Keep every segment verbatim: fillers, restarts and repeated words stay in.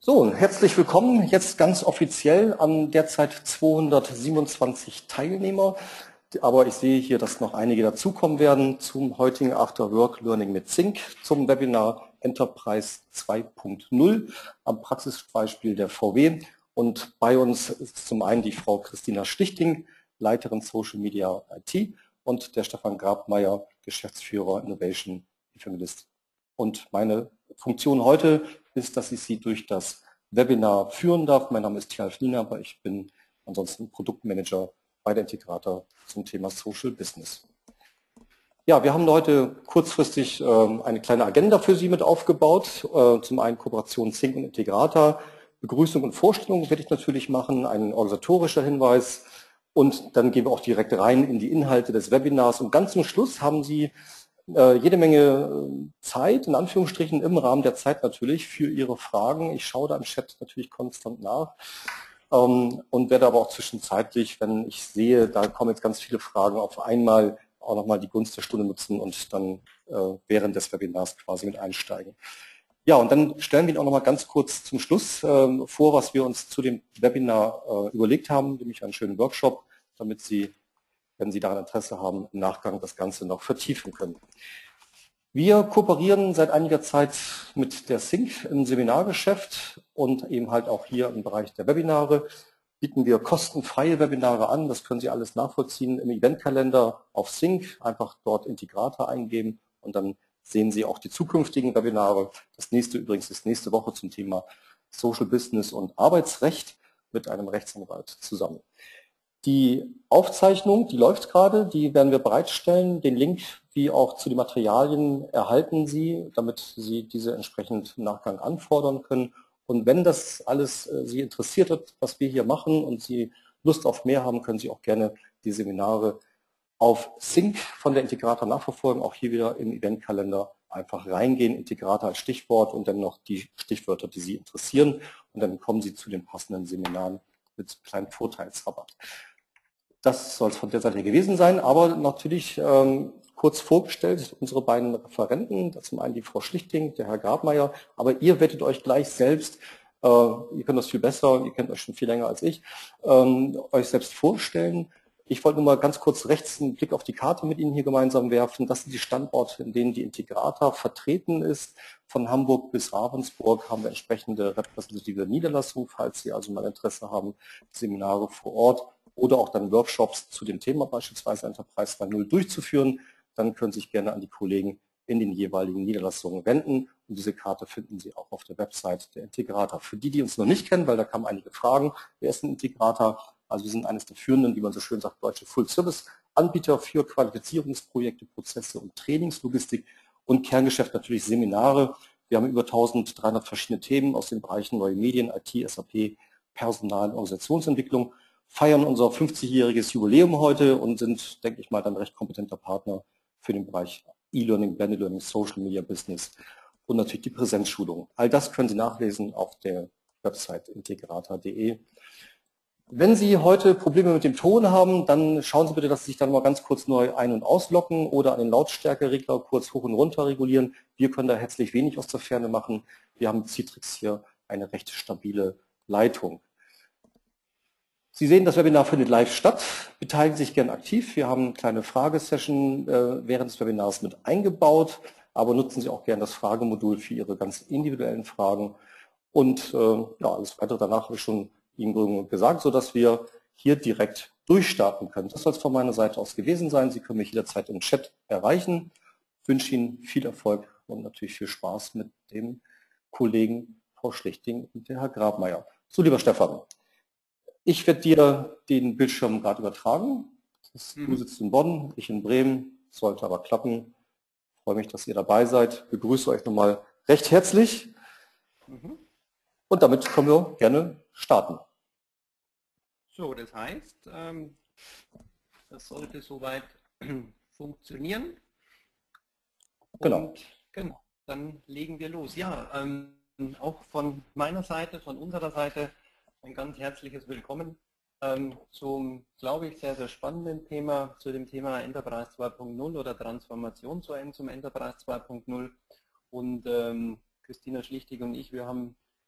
So, herzlich willkommen jetzt ganz offiziell an derzeit zweihundertsiebenundzwanzig Teilnehmer. Aber ich sehe hier, dass noch einige dazukommen werden zum heutigen After Work Learning mit Sync, zum Webinar Enterprise zwei Punkt null am Praxisbeispiel der V W. Und bei uns ist zum einen die Frau Christina Schlichting, Leiterin Social Media I T, und der Stefan Grabmeier, Geschäftsführer Innovation Evangelist. Und meine Funktion heute ist, dass ich Sie durch das Webinar führen darf. Mein Name ist Tjalf Niener, aber ich bin ansonsten Produktmanager bei der Integrator zum Thema Social Business. Ja, wir haben heute kurzfristig äh, eine kleine Agenda für Sie mit aufgebaut. Äh, zum einen Kooperation Sync und Integrator, Begrüßung und Vorstellung werde ich natürlich machen, ein organisatorischer Hinweis und dann gehen wir auch direkt rein in die Inhalte des Webinars. Und ganz zum Schluss haben Sie äh, jede Menge Zeit, in Anführungsstrichen im Rahmen der Zeit natürlich, für Ihre Fragen. Ich schaue da im Chat natürlich konstant nach. Und werde aber auch zwischenzeitlich, wenn ich sehe, da kommen jetzt ganz viele Fragen auf einmal, auch nochmal die Gunst der Stunde nutzen und dann äh, während des Webinars quasi mit einsteigen. Ja, und dann stellen wir Ihnen auch nochmal ganz kurz zum Schluss äh, vor, was wir uns zu dem Webinar äh, überlegt haben, nämlich einen schönen Workshop, damit Sie, wenn Sie daran Interesse haben, im Nachgang das Ganze noch vertiefen können. Wir kooperieren seit einiger Zeit mit der Sync im Seminargeschäft und eben halt auch hier im Bereich der Webinare bieten wir kostenfreie Webinare an. Das können Sie alles nachvollziehen im Eventkalender auf Sync. Einfach dort Integrator eingeben und dann sehen Sie auch die zukünftigen Webinare. Das nächste übrigens ist nächste Woche zum Thema Social Business und Arbeitsrecht mit einem Rechtsanwalt zusammen. Die Aufzeichnung, die läuft gerade, die werden wir bereitstellen. Den Link wie auch zu den Materialien erhalten Sie, damit Sie diese entsprechend im Nachgang anfordern können. Und wenn das alles äh, Sie interessiert hat, was wir hier machen und Sie Lust auf mehr haben, können Sie auch gerne die Seminare auf Sync von der Integrator nachverfolgen. Auch hier wieder im Eventkalender einfach reingehen, Integrator als Stichwort und dann noch die Stichwörter, die Sie interessieren. Und dann kommen Sie zu den passenden Seminaren mit kleinen Vorteilsrabatt. Das soll es von der Seite gewesen sein, aber natürlich ähm, kurz vorgestellt unsere beiden Referenten, zum einen die Frau Schlichting, der Herr Grabmeier, aber ihr werdet euch gleich selbst, äh, ihr könnt das viel besser, ihr kennt euch schon viel länger als ich, ähm, euch selbst vorstellen. Ich wollte nur mal ganz kurz rechts einen Blick auf die Karte mit Ihnen hier gemeinsam werfen. Das sind die Standorte, in denen die Integrator vertreten ist. Von Hamburg bis Ravensburg haben wir entsprechende repräsentative Niederlassungen, falls Sie also mal Interesse haben, Seminare vor Ort oder auch dann Workshops zu dem Thema beispielsweise Enterprise zwei Punkt null durchzuführen, dann können Sie sich gerne an die Kollegen in den jeweiligen Niederlassungen wenden. Und diese Karte finden Sie auch auf der Website der Integrator. Für die, die uns noch nicht kennen, weil da kamen einige Fragen, wer ist ein Integrator? Also wir sind eines der führenden, wie man so schön sagt, deutsche Full-Service-Anbieter für Qualifizierungsprojekte, Prozesse und Trainingslogistik und Kerngeschäft natürlich Seminare. Wir haben über eintausenddreihundert verschiedene Themen aus den Bereichen neue Medien, I T, S A P, Personal- und Organisationsentwicklung, feiern unser fünfzigjähriges Jubiläum heute und sind, denke ich mal, dann recht kompetenter Partner für den Bereich E-Learning, Blended Learning, Social Media Business und natürlich die Präsenzschulung. All das können Sie nachlesen auf der Website integrator punkt de. Wenn Sie heute Probleme mit dem Ton haben, dann schauen Sie bitte, dass Sie sich dann mal ganz kurz neu ein- und auslocken oder an den Lautstärkeregler kurz hoch und runter regulieren. Wir können da herzlich wenig aus der Ferne machen. Wir haben mit Citrix hier eine recht stabile Leitung. Sie sehen, das Webinar findet live statt. Beteiligen Sie sich gerne aktiv. Wir haben eine kleine Fragesession äh, während des Webinars mit eingebaut, aber nutzen Sie auch gerne das Fragemodul für Ihre ganz individuellen Fragen. Und äh, ja, alles weitere danach habe ich schon Ihnen gesagt, sodass wir hier direkt durchstarten können. Das soll es von meiner Seite aus gewesen sein. Sie können mich jederzeit im Chat erreichen. Ich wünsche Ihnen viel Erfolg und natürlich viel Spaß mit dem Kollegen Frau Schlichting und der Herr Grabmeier. So, lieber Stefan, ich werde dir den Bildschirm gerade übertragen. Das, mhm. Du sitzt in Bonn, ich in Bremen, sollte aber klappen. Ich freue mich, dass ihr dabei seid. Ich begrüße euch nochmal recht herzlich. Mhm. Und damit können wir gerne starten. So, das heißt, ähm, das sollte soweit funktionieren. Genau. Und genau, dann legen wir los. Ja, ähm, auch von meiner Seite, von unserer Seite ein ganz herzliches Willkommen ähm, zum, glaube ich, sehr, sehr spannenden Thema, zu dem Thema Enterprise zwei Punkt null oder Transformation zu zum Enterprise zwei Punkt null. Und ähm, Christina Schlichting und ich, wir haben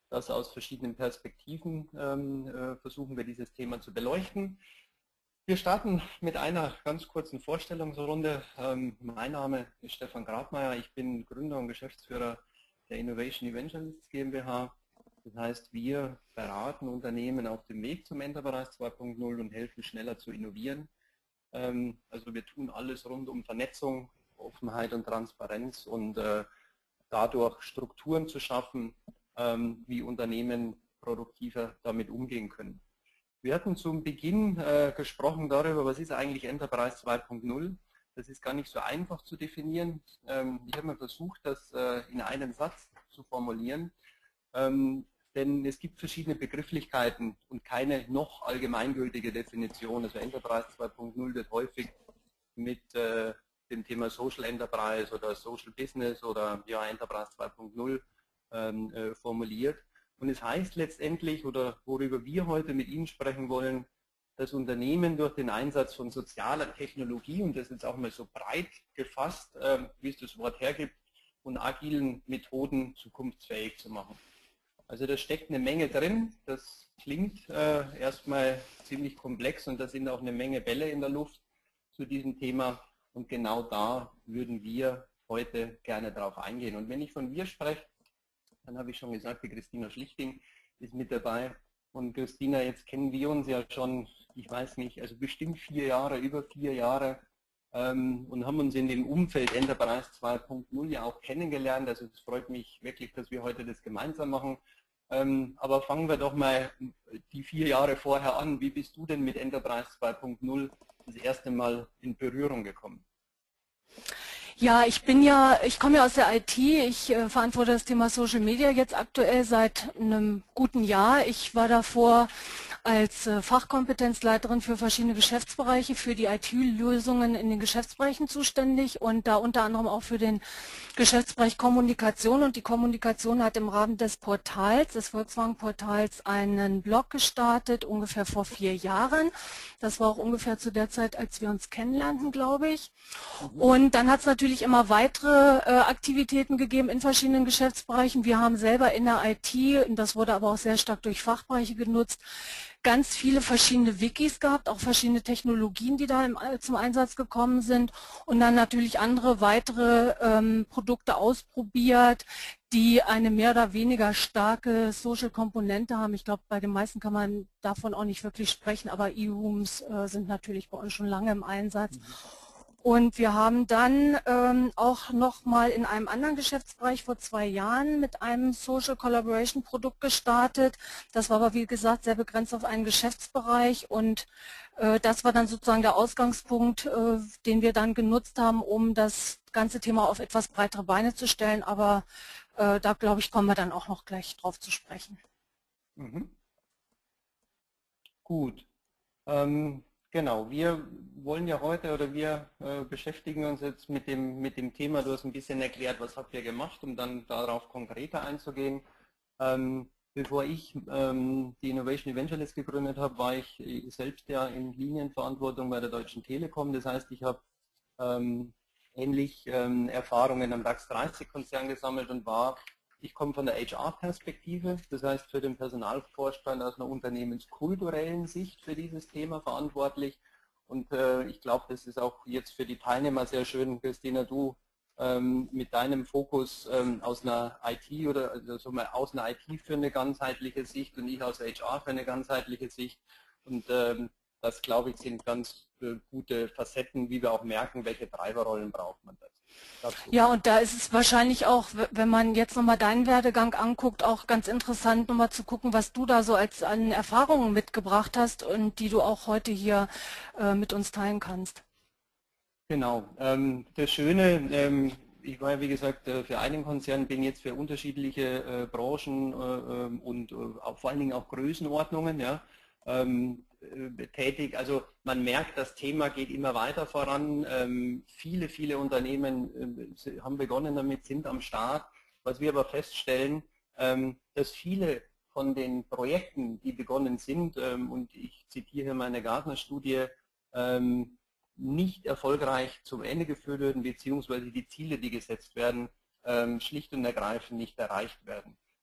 das aus verschiedenen Perspektiven ähm, äh, versuchen wir dieses Thema zu beleuchten. Wir starten mit einer ganz kurzen Vorstellungsrunde. Ähm, mein Name ist Stefan Grabmeier, ich bin Gründer und Geschäftsführer der Innovation Evangelists GmbH. Das heißt, wir beraten Unternehmen auf dem Weg zum Enterprise zwei Punkt null und helfen schneller zu innovieren. Ähm, also wir tun alles rund um Vernetzung, Offenheit und Transparenz und äh, dadurch Strukturen zu schaffen, ähm, wie Unternehmen produktiver damit umgehen können. Wir hatten zum Beginn äh, gesprochen darüber, was ist eigentlich Enterprise zwei Punkt null. Das ist gar nicht so einfach zu definieren. Ähm, ich habe mal versucht, das äh, in einem Satz zu formulieren, ähm, denn es gibt verschiedene Begrifflichkeiten und keine noch allgemeingültige Definition. Also Enterprise zwei Punkt null wird häufig mit äh, dem Thema Social Enterprise oder Social Business oder ja, Enterprise zwei Punkt null ähm, äh, formuliert. Und es heißt letztendlich, oder worüber wir heute mit Ihnen sprechen wollen, dass Unternehmen durch den Einsatz von sozialer Technologie, und das ist auch mal so breit gefasst, äh, wie es das Wort hergibt, und agilen Methoden zukunftsfähig zu machen. Also da steckt eine Menge drin, das klingt äh, erstmal ziemlich komplex und da sind auch eine Menge Bälle in der Luft zu diesem Thema und genau da würden wir heute gerne drauf eingehen. Und wenn ich von wir spreche, dann habe ich schon gesagt, die Christina Schlichting ist mit dabei. Und Christina, jetzt kennen wir uns ja schon, ich weiß nicht, also bestimmt vier Jahre, über vier Jahre ähm, und haben uns in dem Umfeld Enterprise zwei Punkt null ja auch kennengelernt. Also es freut mich wirklich, dass wir heute das gemeinsam machen. Ähm, aber fangen wir doch mal die vier Jahre vorher an. Wie bist du denn mit Enterprise zwei Punkt null das erste Mal in Berührung gekommen? Ja, ich bin ja, ich komme ja aus der I T, ich äh, verantworte das Thema Social Media jetzt aktuell seit einem guten Jahr. Ich war davor als äh, Fachkompetenzleiterin für verschiedene Geschäftsbereiche, für die I T-Lösungen in den Geschäftsbereichen zuständig und da unter anderem auch für den Geschäftsbereich Kommunikation. Und die Kommunikation hat im Rahmen des Portals, des Volkswagen-Portals, einen Blog gestartet, ungefähr vor vier Jahren. Das war auch ungefähr zu der Zeit, als wir uns kennenlernten, glaube ich. Und dann hat es natürlich immer weitere äh, Aktivitäten gegeben in verschiedenen Geschäftsbereichen. Wir haben selber in der I T, und das wurde aber auch sehr stark durch Fachbereiche genutzt, ganz viele verschiedene Wikis gehabt, auch verschiedene Technologien, die da im, zum Einsatz gekommen sind und dann natürlich andere weitere ähm, Produkte ausprobiert, die eine mehr oder weniger starke Social-Komponente haben. Ich glaube, bei den meisten kann man davon auch nicht wirklich sprechen, aber E-Rooms äh, sind natürlich bei uns schon lange im Einsatz. Mhm. Und wir haben dann ähm, auch nochmal in einem anderen Geschäftsbereich vor zwei Jahren mit einem Social Collaboration Produkt gestartet. Das war aber, wie gesagt, sehr begrenzt auf einen Geschäftsbereich und äh, das war dann sozusagen der Ausgangspunkt, äh, den wir dann genutzt haben, um das ganze Thema auf etwas breitere Beine zu stellen. Aber äh, da, glaube ich, kommen wir dann auch noch gleich drauf zu sprechen. Mhm. Gut. Ähm Genau, wir wollen ja heute oder wir äh, beschäftigen uns jetzt mit dem, mit dem Thema, du hast ein bisschen erklärt, was habt ihr gemacht, um dann darauf konkreter einzugehen. Ähm, bevor ich ähm, die Innovation Evangelist gegründet habe, war ich selbst ja in Linienverantwortung bei der Deutschen Telekom. Das heißt, ich habe ähm, ähnlich ähm, Erfahrungen am DAX dreißig Konzern gesammelt und war Ich komme von der H R-Perspektive, das heißt für den Personalvorstand aus einer unternehmenskulturellen Sicht für dieses Thema verantwortlich. Und äh, ich glaube, das ist auch jetzt für die Teilnehmer sehr schön, Christina, du ähm, mit deinem Fokus ähm, aus einer I T oder also mal aus einer I T für eine ganzheitliche Sicht und ich aus H R für eine ganzheitliche Sicht. Und ähm, das, glaube ich, sind ganz äh, gute Facetten, wie wir auch merken, welche Treiberrollen braucht man das. Dazu. Ja, und da ist es wahrscheinlich auch, wenn man jetzt nochmal deinen Werdegang anguckt, auch ganz interessant, nochmal zu gucken, was du da so als an Erfahrungen mitgebracht hast und die du auch heute hier äh, mit uns teilen kannst. Genau. Ähm, das Schöne, ähm, ich war ja wie gesagt für einen Konzern, bin jetzt für unterschiedliche äh, Branchen äh, und äh, auch, vor allen Dingen auch Größenordnungen ja, ähm, äh, tätig. Also man merkt, das Thema geht immer weiter voran. Ähm, viele, viele Unternehmen äh, haben begonnen damit, sind am Start. Was wir aber feststellen, ähm, dass viele von den Projekten, die begonnen sind, ähm, und ich zitiere hier meine Gartner-Studie, ähm, nicht erfolgreich zum Ende geführt werden, beziehungsweise die Ziele, die gesetzt werden, schlicht und ergreifend nicht erreicht werden.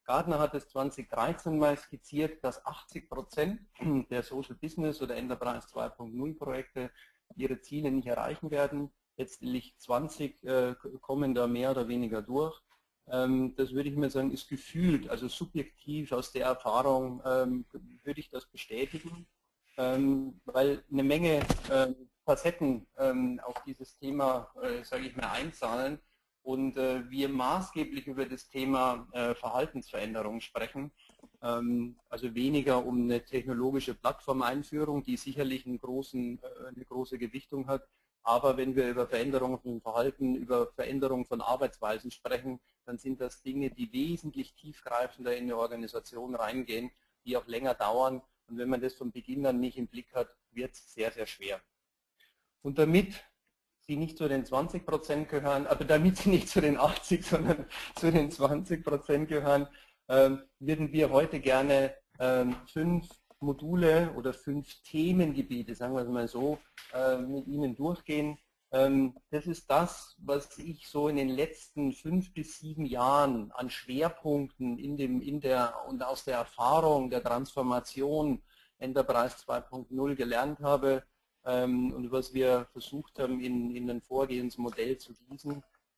Gartner hat es zweitausenddreizehn mal skizziert, dass achtzig Prozent der Social Business oder Enterprise zwei Punkt null Projekte ihre Ziele nicht erreichen werden. Letztlich zwanzig äh, kommen da mehr oder weniger durch. Ähm, das würde ich mal sagen, ist gefühlt, also subjektiv aus der Erfahrung ähm, würde ich das bestätigen, ähm, weil eine Menge ähm, Facetten ähm, auf dieses Thema, äh, sage ich mal, einzahlen. Und äh, wir maßgeblich über das Thema äh, Verhaltensveränderung sprechen, ähm, also weniger um eine technologische Plattformeinführung, die sicherlich einen großen, äh, eine große Gewichtung hat, aber wenn wir über Veränderung von Verhalten, über Veränderung von Arbeitsweisen sprechen, dann sind das Dinge, die wesentlich tiefgreifender in eine Organisation reingehen, die auch länger dauern, und wenn man das von Beginn an nicht im Blick hat, wird es sehr, sehr schwer. Und damit Sie nicht zu den zwanzig Prozent gehören, aber damit Sie nicht zu den achtzig, sondern zu den zwanzig Prozent gehören, ähm, würden wir heute gerne ähm, fünf Module oder fünf Themengebiete, sagen wir es mal so, äh, mit Ihnen durchgehen. Ähm, das ist das, was ich so in den letzten fünf bis sieben Jahren an Schwerpunkten in dem, in der, und aus der Erfahrung der Transformation Enterprise zwei Punkt null gelernt habe, und was wir versucht haben, in, in ein Vorgehensmodell zu gießen.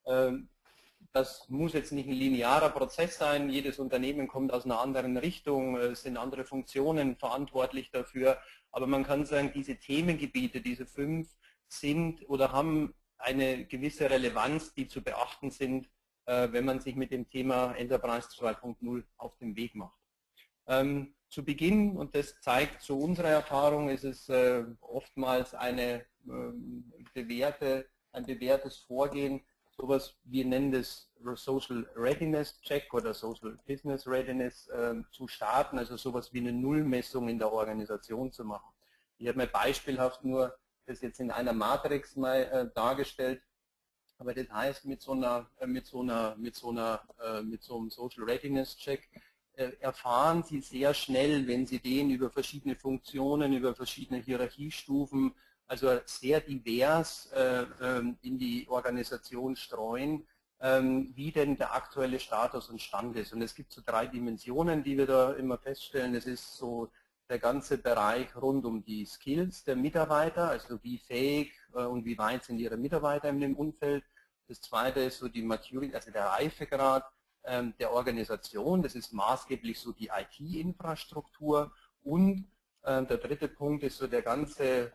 Das muss jetzt nicht ein linearer Prozess sein, jedes Unternehmen kommt aus einer anderen Richtung, es sind andere Funktionen verantwortlich dafür, aber man kann sagen, diese Themengebiete, diese fünf, sind oder haben eine gewisse Relevanz, die zu beachten sind, wenn man sich mit dem Thema Enterprise zwei Punkt null auf den Weg macht. Ähm, zu Beginn, und das zeigt so unsere Erfahrung, ist es äh, oftmals eine, ähm, bewährte, ein bewährtes Vorgehen, sowas, wir nennen das Social Readiness Check oder Social Business Readiness äh, zu starten, also sowas wie eine Nullmessung in der Organisation zu machen. Ich habe mir beispielhaft nur das jetzt in einer Matrix mal äh, dargestellt, aber das heißt, mit so einer, äh, mit so einer, mit so einer, äh, mit so einem Social Readiness Check erfahren Sie sehr schnell, wenn Sie den über verschiedene Funktionen, über verschiedene Hierarchiestufen, also sehr divers äh, in die Organisation streuen, ähm, wie denn der aktuelle Status und Stand ist. Und es gibt so drei Dimensionen, die wir da immer feststellen. Das ist so der ganze Bereich rund um die Skills der Mitarbeiter, also wie fähig äh, und wie weit sind Ihre Mitarbeiter in dem Umfeld. Das zweite ist so die Maturity, also der Reifegrad der Organisation, das ist maßgeblich so die I T-Infrastruktur, und äh, der dritte Punkt ist so der ganze äh,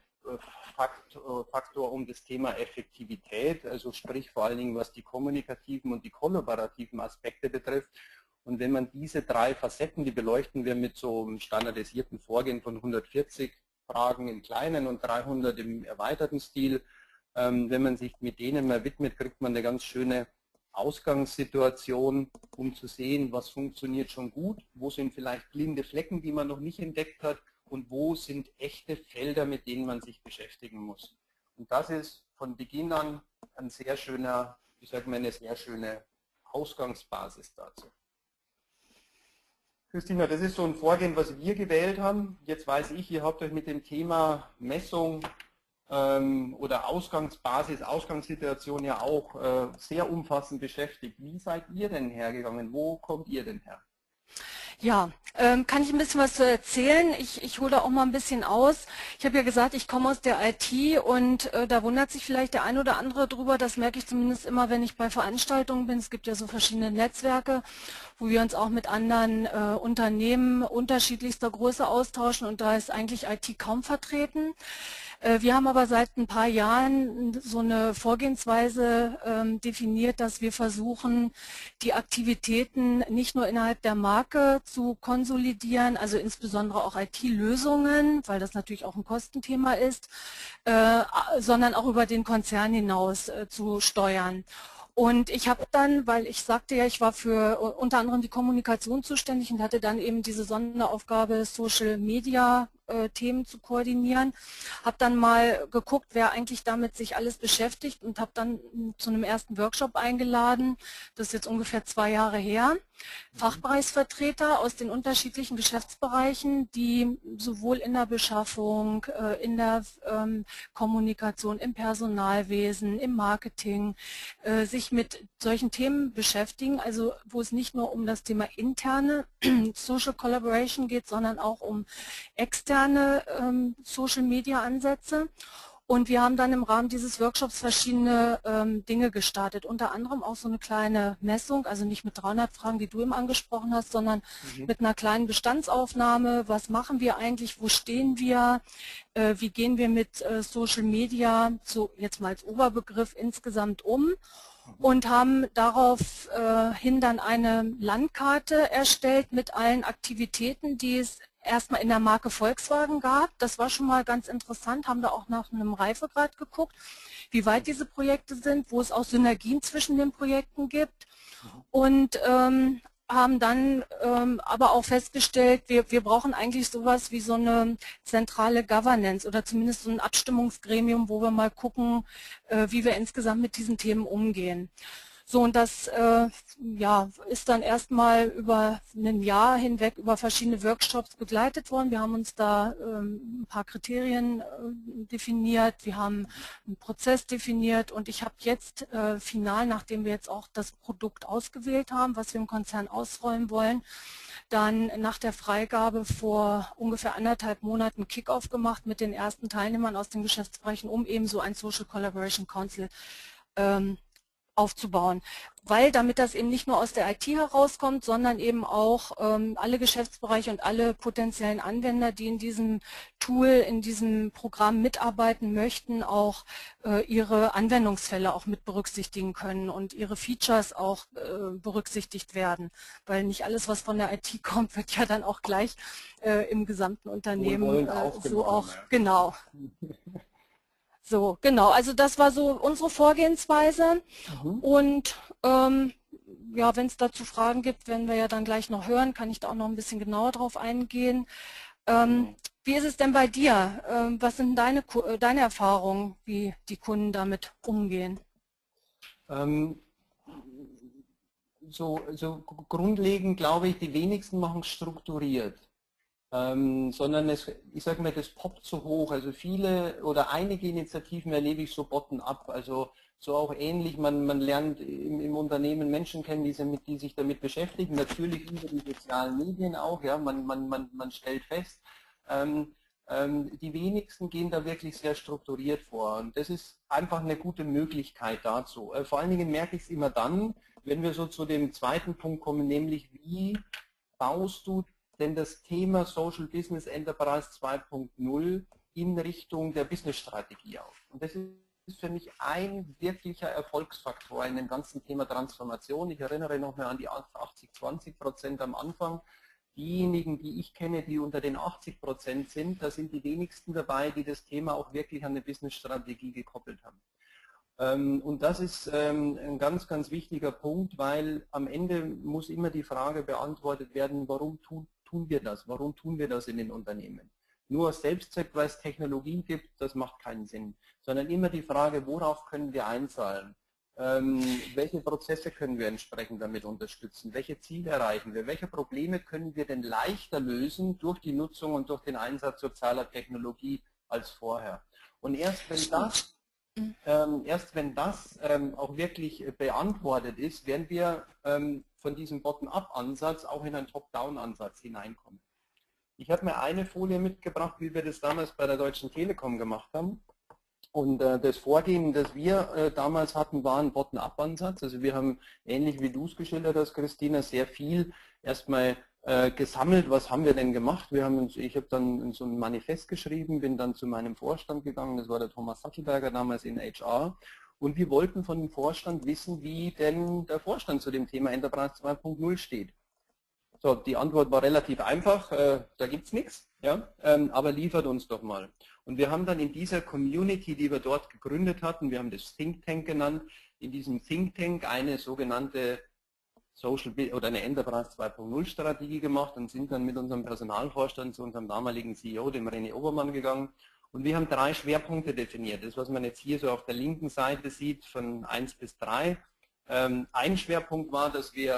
Faktor, Faktor um das Thema Effektivität, also sprich vor allen Dingen was die kommunikativen und die kollaborativen Aspekte betrifft. Und wenn man diese drei Facetten, die beleuchten wir mit so einem standardisierten Vorgehen von hundertvierzig Fragen im kleinen und dreihundert im erweiterten Stil, ähm, wenn man sich mit denen mal widmet, kriegt man eine ganz schöne Ausgangssituation, um zu sehen, was funktioniert schon gut, wo sind vielleicht blinde Flecken, die man noch nicht entdeckt hat, und wo sind echte Felder, mit denen man sich beschäftigen muss. Und das ist von Beginn an ein sehr schöner, ich sage mal, eine sehr schöne Ausgangsbasis dazu. Christina, das ist so ein Vorgehen, was wir gewählt haben. Jetzt weiß ich, ihr habt euch mit dem Thema Messung oder Ausgangsbasis, Ausgangssituation ja auch äh, sehr umfassend beschäftigt. Wie seid ihr denn hergegangen? Wo kommt ihr denn her? Ja, ähm, kann ich ein bisschen was erzählen? Ich, ich hole da auch mal ein bisschen aus. Ich habe ja gesagt, ich komme aus der I T, und äh, da wundert sich vielleicht der ein oder andere drüber. Das merke ich zumindest immer, wenn ich bei Veranstaltungen bin. Es gibt ja so verschiedene Netzwerke, wo wir uns auch mit anderen äh, Unternehmen unterschiedlichster Größe austauschen, und da ist eigentlich I T kaum vertreten. Wir haben aber seit ein paar Jahren so eine Vorgehensweise ähm, definiert, dass wir versuchen, die Aktivitäten nicht nur innerhalb der Marke zu konsolidieren, also insbesondere auch I T-Lösungen, weil das natürlich auch ein Kostenthema ist, äh, sondern auch über den Konzern hinaus äh, zu steuern. Und ich habe dann, weil ich sagte ja, ich war für unter anderem die Kommunikation zuständig und hatte dann eben diese Sonderaufgabe, Social Media äh, Themen zu koordinieren, habe dann mal geguckt, wer eigentlich damit sich alles beschäftigt, und habe dann zu einem ersten Workshop eingeladen. Das ist jetzt ungefähr zwei Jahre her. Fachbereichsvertreter aus den unterschiedlichen Geschäftsbereichen, die sowohl in der Beschaffung, in der Kommunikation, im Personalwesen, im Marketing sich mit solchen Themen beschäftigen, also wo es nicht nur um das Thema interne Social Collaboration geht, sondern auch um externe Social Media Ansätze. Und wir haben dann im Rahmen dieses Workshops verschiedene ähm, Dinge gestartet, unter anderem auch so eine kleine Messung, also nicht mit dreihundert Fragen, die du eben angesprochen hast, sondern mhm. mit einer kleinen Bestandsaufnahme. Was machen wir eigentlich, wo stehen wir, äh, wie gehen wir mit äh, Social Media, so jetzt mal als Oberbegriff, insgesamt um? Und haben daraufhin äh, dann eine Landkarte erstellt mit allen Aktivitäten, die es erstmal in der Marke Volkswagen gab. Das war schon mal ganz interessant, haben da auch nach einem Reifegrad geguckt, wie weit diese Projekte sind, wo es auch Synergien zwischen den Projekten gibt. Und ähm, haben dann ähm, aber auch festgestellt, wir, wir brauchen eigentlich sowas wie so eine zentrale Governance oder zumindest so ein Abstimmungsgremium, wo wir mal gucken, äh, wie wir insgesamt mit diesen Themen umgehen. So, und das äh, ja, ist dann erstmal über ein Jahr hinweg über verschiedene Workshops begleitet worden. Wir haben uns da ähm, ein paar Kriterien äh, definiert, wir haben einen Prozess definiert und ich habe jetzt äh, final, nachdem wir jetzt auch das Produkt ausgewählt haben, was wir im Konzern ausrollen wollen, dann nach der Freigabe vor ungefähr anderthalb Monaten Kick-Off gemacht mit den ersten Teilnehmern aus den Geschäftsbereichen, um eben so ein Social Collaboration Council ähm, aufzubauen, weil damit das eben nicht nur aus der I T herauskommt, sondern eben auch ähm, alle Geschäftsbereiche und alle potenziellen Anwender, die in diesem Tool, in diesem Programm mitarbeiten möchten, auch äh, ihre Anwendungsfälle auch mit berücksichtigen können und ihre Features auch äh, berücksichtigt werden, weil nicht alles, was von der I T kommt, wird ja dann auch gleich äh, im gesamten Unternehmen äh, so auch, ja. Genau. So, genau, also das war so unsere Vorgehensweise mhm. und ähm, ja, wenn es dazu Fragen gibt, werden wir ja dann gleich noch hören, kann ich da auch noch ein bisschen genauer drauf eingehen. Ähm, mhm. Wie ist es denn bei dir? Ähm, was sind deine, deine Erfahrungen, wie die Kunden damit umgehen? Ähm, so, so grundlegend glaube ich, die wenigsten machen strukturiert. Ähm, sondern es, ich sage mal, das poppt so hoch. Also viele oder einige Initiativen erlebe ich so bottom-up, also so auch ähnlich. Man, man lernt im, im Unternehmen Menschen kennen, die, mit, die sich damit beschäftigen, natürlich über die sozialen Medien auch. Ja, man, man, man, man stellt fest, ähm, ähm, die wenigsten gehen da wirklich sehr strukturiert vor. Und das ist einfach eine gute Möglichkeit dazu. Äh, vor allen Dingen merke ich es immer dann, wenn wir so zu dem zweiten Punkt kommen, nämlich wie baust du denn das Thema Social Business Enterprise zwei Punkt null in Richtung der Business-Strategie auf. Und das ist für mich ein wirklicher Erfolgsfaktor in dem ganzen Thema Transformation. Ich erinnere nochmal an die achtzig zwanzig Prozent am Anfang. Diejenigen, die ich kenne, die unter den achtzig Prozent sind, da sind die wenigsten dabei, die das Thema auch wirklich an eine Business-Strategie gekoppelt haben. Und das ist ein ganz, ganz wichtiger Punkt, weil am Ende muss immer die Frage beantwortet werden, warum tun tun wir das? Warum tun wir das in den Unternehmen? Nur aus Selbstzweck, weil es Technologie gibt, das macht keinen Sinn. Sondern immer die Frage, worauf können wir einzahlen? Ähm, welche Prozesse können wir entsprechend damit unterstützen? Welche Ziele erreichen wir? Welche Probleme können wir denn leichter lösen durch die Nutzung und durch den Einsatz sozialer Technologie als vorher? Und erst wenn das, ähm, erst wenn das ähm, auch wirklich beantwortet ist, werden wir ähm, von diesem Bottom-up-Ansatz auch in einen Top-Down-Ansatz hineinkommen. Ich habe mir eine Folie mitgebracht, wie wir das damals bei der Deutschen Telekom gemacht haben. Und äh, das Vorgehen, das wir äh, damals hatten, war ein Bottom-up-Ansatz. Also wir haben, ähnlich wie du es geschildert hast, Christina, sehr viel erstmal äh, gesammelt. Was haben wir denn gemacht? Wir haben uns, ich habe dann so ein Manifest geschrieben, bin dann zu meinem Vorstand gegangen, das war der Thomas Sattelberger damals in H R. Und wir wollten von dem Vorstand wissen, wie denn der Vorstand zu dem Thema Enterprise zwei Punkt null steht. So, die Antwort war relativ einfach, äh, da gibt es nichts, ja, ähm, aber liefert uns doch mal. Und wir haben dann in dieser Community, die wir dort gegründet hatten, wir haben das Think Tank genannt, in diesem Think Tank eine sogenannte Social oder eine Enterprise zwei Punkt null Strategie gemacht und sind dann mit unserem Personalvorstand zu unserem damaligen C E O, dem René Obermann, gegangen. Und wir haben drei Schwerpunkte definiert. Das, was man jetzt hier so auf der linken Seite sieht, von eins bis drei. Ähm, ein Schwerpunkt war, dass wir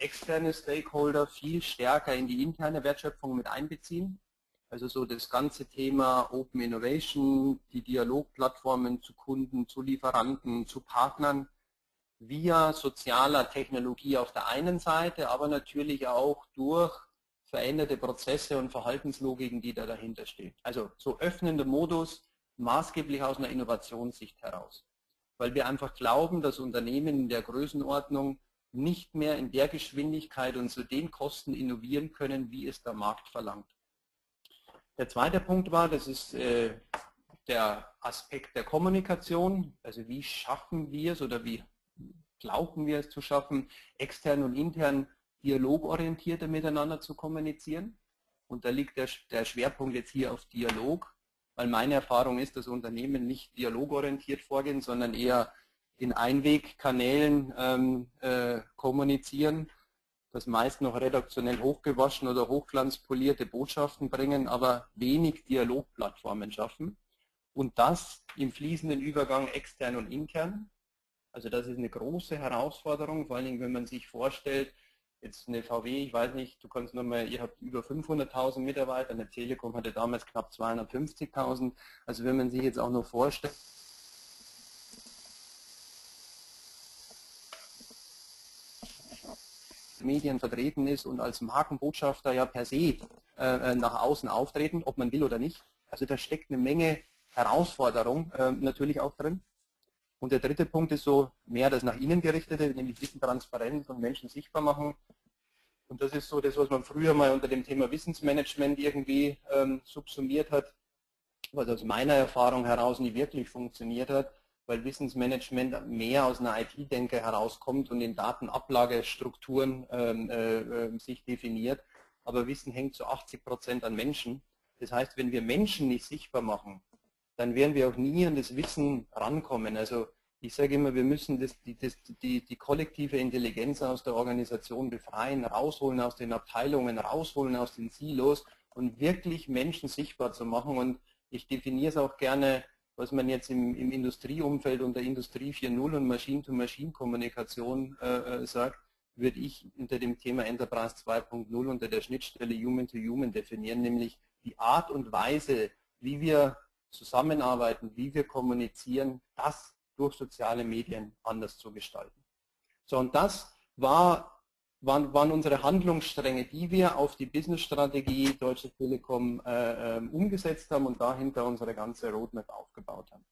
externe Stakeholder viel stärker in die interne Wertschöpfung mit einbeziehen. Also so das ganze Thema Open Innovation, die Dialogplattformen zu Kunden, zu Lieferanten, zu Partnern, via sozialer Technologie auf der einen Seite, aber natürlich auch durch veränderte Prozesse und Verhaltenslogiken, die da dahinter stehen. Also so öffnender Modus, maßgeblich aus einer Innovationssicht heraus. Weil wir einfach glauben, dass Unternehmen in der Größenordnung nicht mehr in der Geschwindigkeit und zu den Kosten innovieren können, wie es der Markt verlangt. Der zweite Punkt war, das ist äh, der Aspekt der Kommunikation, also wie schaffen wir es oder wie glauben wir es zu schaffen, extern und intern dialogorientierter miteinander zu kommunizieren. Und da liegt der, der Schwerpunkt jetzt hier auf Dialog, weil meine Erfahrung ist, dass Unternehmen nicht dialogorientiert vorgehen, sondern eher in Einwegkanälen ähm, äh, kommunizieren, das meist noch redaktionell hochgewaschen oder hochglanzpolierte Botschaften bringen, aber wenig Dialogplattformen schaffen. Und das im fließenden Übergang extern und intern. Also das ist eine große Herausforderung, vor allem wenn man sich vorstellt, jetzt eine V W, ich weiß nicht, du kannst nochmal, ihr habt über fünfhunderttausend Mitarbeiter, eine Telekom hatte damals knapp zweihundertfünfzigtausend. Also wenn man sich jetzt auch nur vorstellt, Medien vertreten ist und als Markenbotschafter ja per se äh, nach außen auftreten, ob man will oder nicht. Also da steckt eine Menge Herausforderung äh, natürlich auch drin. Und der dritte Punkt ist so mehr das nach innen gerichtete, nämlich Wissentransparenz und Menschen sichtbar machen. Und das ist so das, was man früher mal unter dem Thema Wissensmanagement irgendwie ähm, subsumiert hat, was aus meiner Erfahrung heraus nie wirklich funktioniert hat, weil Wissensmanagement mehr aus einer I T-Denke herauskommt und in Datenablagestrukturen ähm, äh, sich definiert. Aber Wissen hängt zu achtzig Prozent an Menschen. Das heißt, wenn wir Menschen nicht sichtbar machen, dann werden wir auch nie an das Wissen rankommen. Also ich sage immer, wir müssen das, die, das, die, die kollektive Intelligenz aus der Organisation befreien, rausholen aus den Abteilungen, rausholen aus den Silos und wirklich Menschen sichtbar zu machen. Und ich definiere es auch gerne, was man jetzt im, im Industrieumfeld unter Industrie vier Punkt null und Machine-to-Machine-Kommunikation äh, sagt, würde ich unter dem Thema Enterprise zwei Punkt null unter der Schnittstelle Human-to-Human definieren, nämlich die Art und Weise, wie wir zusammenarbeiten, wie wir kommunizieren, das durch soziale Medien anders zu gestalten. So, und das war, waren, waren unsere Handlungsstränge, die wir auf die Business-Strategie Deutsche Telekom äh, äh, umgesetzt haben und dahinter unsere ganze Roadmap aufgebaut haben.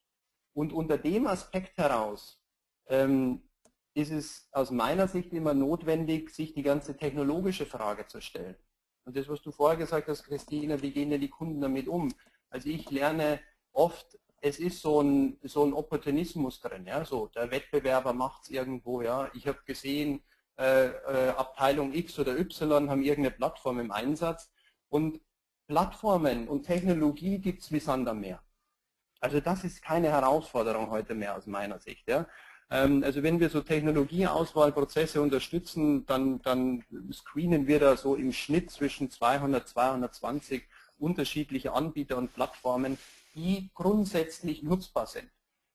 Und unter dem Aspekt heraus ähm, ist es aus meiner Sicht immer notwendig, sich die ganze technologische Frage zu stellen. Und das, was du vorher gesagt hast, Christina, wie gehen denn die Kunden damit um? Also ich lerne oft, es ist so ein, so ein Opportunismus drin, ja, so der Wettbewerber macht es irgendwo, ja. Ich habe gesehen, äh, äh, Abteilung X oder Y haben irgendeine Plattform im Einsatz und Plattformen und Technologie gibt es wie Sand am Meer. Also das ist keine Herausforderung heute mehr aus meiner Sicht, ja. Ähm, also wenn wir so Technologieauswahlprozesse unterstützen, dann, dann screenen wir da so im Schnitt zwischen zweihundert, zweihundertzwanzig unterschiedliche Anbieter und Plattformen, die grundsätzlich nutzbar sind.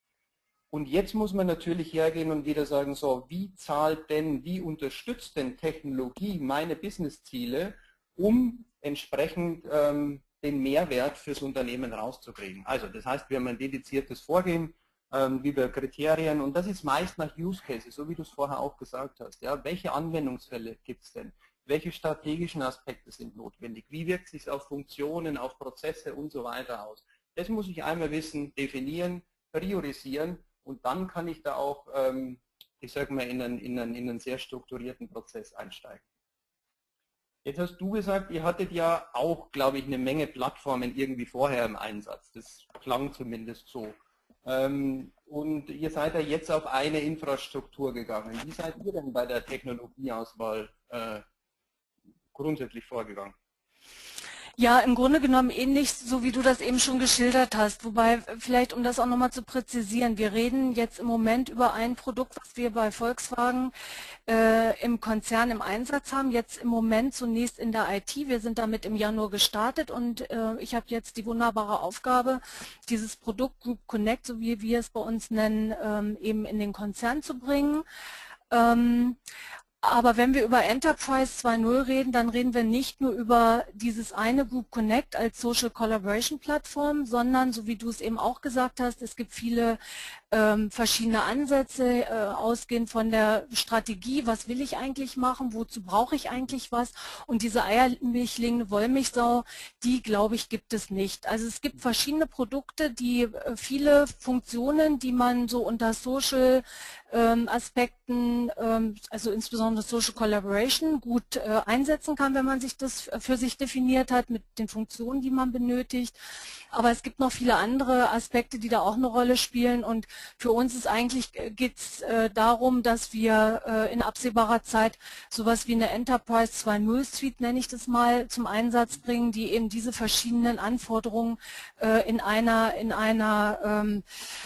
Und jetzt muss man natürlich hergehen und wieder sagen, so, wie zahlt denn, wie unterstützt denn Technologie meine Businessziele, um entsprechend ähm, den Mehrwert fürs Unternehmen rauszukriegen. Also das heißt, wir haben ein dediziertes Vorgehen, ähm, wie wir Kriterien, und das ist meist nach Use Cases, so wie du es vorher auch gesagt hast. Ja, welche Anwendungsfälle gibt es denn? Welche strategischen Aspekte sind notwendig? Wie wirkt es sich auf Funktionen, auf Prozesse und so weiter aus? Das muss ich einmal wissen, definieren, priorisieren und dann kann ich da auch, ähm, ich sage mal, in einen, in, einen, in einen sehr strukturierten Prozess einsteigen. Jetzt hast du gesagt, ihr hattet ja auch, glaube ich, eine Menge Plattformen irgendwie vorher im Einsatz. Das klang zumindest so. Ähm, und ihr seid ja jetzt auf eine Infrastruktur gegangen. Wie seid ihr denn bei der Technologieauswahl äh, grundsätzlich vorgegangen? Ja, im Grunde genommen ähnlich, so wie du das eben schon geschildert hast. Wobei, vielleicht um das auch nochmal zu präzisieren, wir reden jetzt im Moment über ein Produkt, was wir bei Volkswagen äh, im Konzern im Einsatz haben. Jetzt im Moment zunächst in der I T. Wir sind damit im Januar gestartet und äh, ich habe jetzt die wunderbare Aufgabe, dieses Produkt Group Connect, so wie wir es bei uns nennen, ähm, eben in den Konzern zu bringen. Ähm, Aber wenn wir über Enterprise zwei Punkt null reden, dann reden wir nicht nur über dieses eine Group Connect als Social Collaboration Plattform, sondern, so wie du es eben auch gesagt hast, es gibt viele ähm, verschiedene Ansätze, äh, ausgehend von der Strategie, was will ich eigentlich machen, wozu brauche ich eigentlich was, und diese eierlegende Wollmilchsau, die, glaube ich, gibt es nicht. Also es gibt verschiedene Produkte, die äh, viele Funktionen, die man so unter Social ähm, Aspekten, ähm, also insbesondere Social Collaboration, gut äh, einsetzen kann, wenn man sich das für sich definiert hat mit den Funktionen, die man benötigt. Aber es gibt noch viele andere Aspekte, die da auch eine Rolle spielen, und für uns ist eigentlich, geht es äh, darum, dass wir äh, in absehbarer Zeit sowas wie eine Enterprise zwei Punkt null Suite, nenne ich das mal, zum Einsatz bringen, die eben diese verschiedenen Anforderungen äh, in einer, in einer ähm,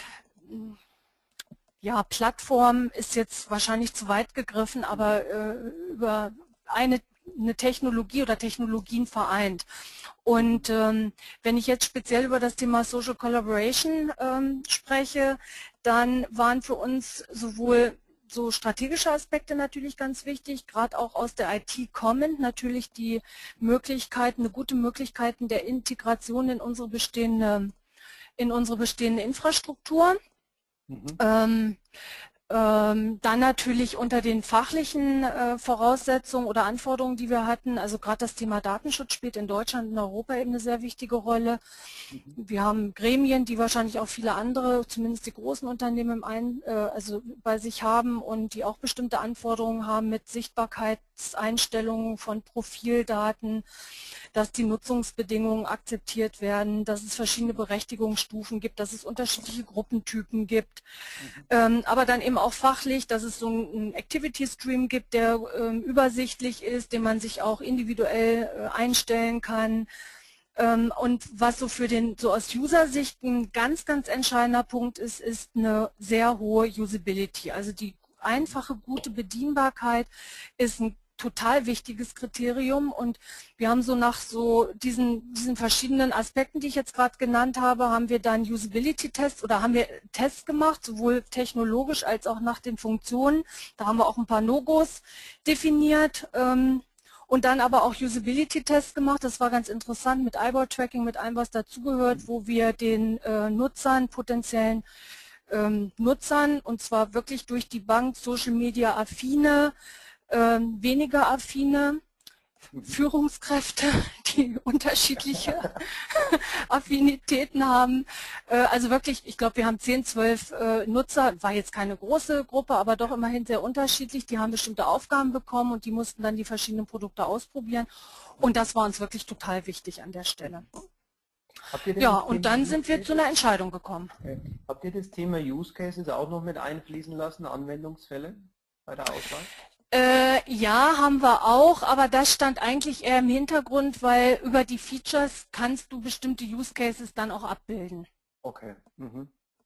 ja, Plattform ist jetzt wahrscheinlich zu weit gegriffen, aber äh, über eine, eine Technologie oder Technologien vereint. Und ähm, wenn ich jetzt speziell über das Thema Social Collaboration ähm, spreche, dann waren für uns sowohl so strategische Aspekte natürlich ganz wichtig, gerade auch aus der I T kommend, natürlich die Möglichkeiten, eine gute Möglichkeiten der Integration in unsere bestehende, in unsere bestehende Infrastruktur. Mhm. Ähm, ähm, dann natürlich unter den fachlichen äh, Voraussetzungen oder Anforderungen, die wir hatten, also gerade das Thema Datenschutz spielt in Deutschland und Europa eben eine sehr wichtige Rolle. Mhm. Wir haben Gremien, die wahrscheinlich auch viele andere, zumindest die großen Unternehmen im Ein, äh, also bei sich haben und die auch bestimmte Anforderungen haben mit Sichtbarkeitseinstellungen von Profildaten, dass die Nutzungsbedingungen akzeptiert werden, dass es verschiedene Berechtigungsstufen gibt, dass es unterschiedliche Gruppentypen gibt, mhm. ähm, aber dann eben auch fachlich, dass es so einen Activity Stream gibt, der ähm, übersichtlich ist, den man sich auch individuell äh, einstellen kann. Ähm, und was so für den, so aus User-Sicht ein ganz, ganz entscheidender Punkt ist, ist eine sehr hohe Usability. Also die einfache, gute Bedienbarkeit ist ein total wichtiges Kriterium, und wir haben so nach so diesen, diesen verschiedenen Aspekten, die ich jetzt gerade genannt habe, haben wir dann Usability-Tests oder haben wir Tests gemacht, sowohl technologisch als auch nach den Funktionen. Da haben wir auch ein paar No-Gos definiert ähm, und dann aber auch Usability-Tests gemacht. Das war ganz interessant mit Eyeball-Tracking, mit allem, was dazugehört, wo wir den äh, Nutzern, potenziellen ähm, Nutzern, und zwar wirklich durch die Bank Social-Media-affine, Ähm, weniger affine Führungskräfte, die unterschiedliche Affinitäten haben. Äh, also wirklich, ich glaube, wir haben zehn, zwölf äh, Nutzer, war jetzt keine große Gruppe, aber doch immerhin sehr unterschiedlich. Die haben bestimmte Aufgaben bekommen und die mussten dann die verschiedenen Produkte ausprobieren. Und das war uns wirklich total wichtig an der Stelle. Ja, und dann sind wir zu einer Entscheidung gekommen. Okay. Habt ihr das Thema Use Cases auch noch mit einfließen lassen, Anwendungsfälle bei der Auswahl? Äh, ja, haben wir auch, aber das stand eigentlich eher im Hintergrund, weil über die Features kannst du bestimmte Use Cases dann auch abbilden. Okay. Mhm.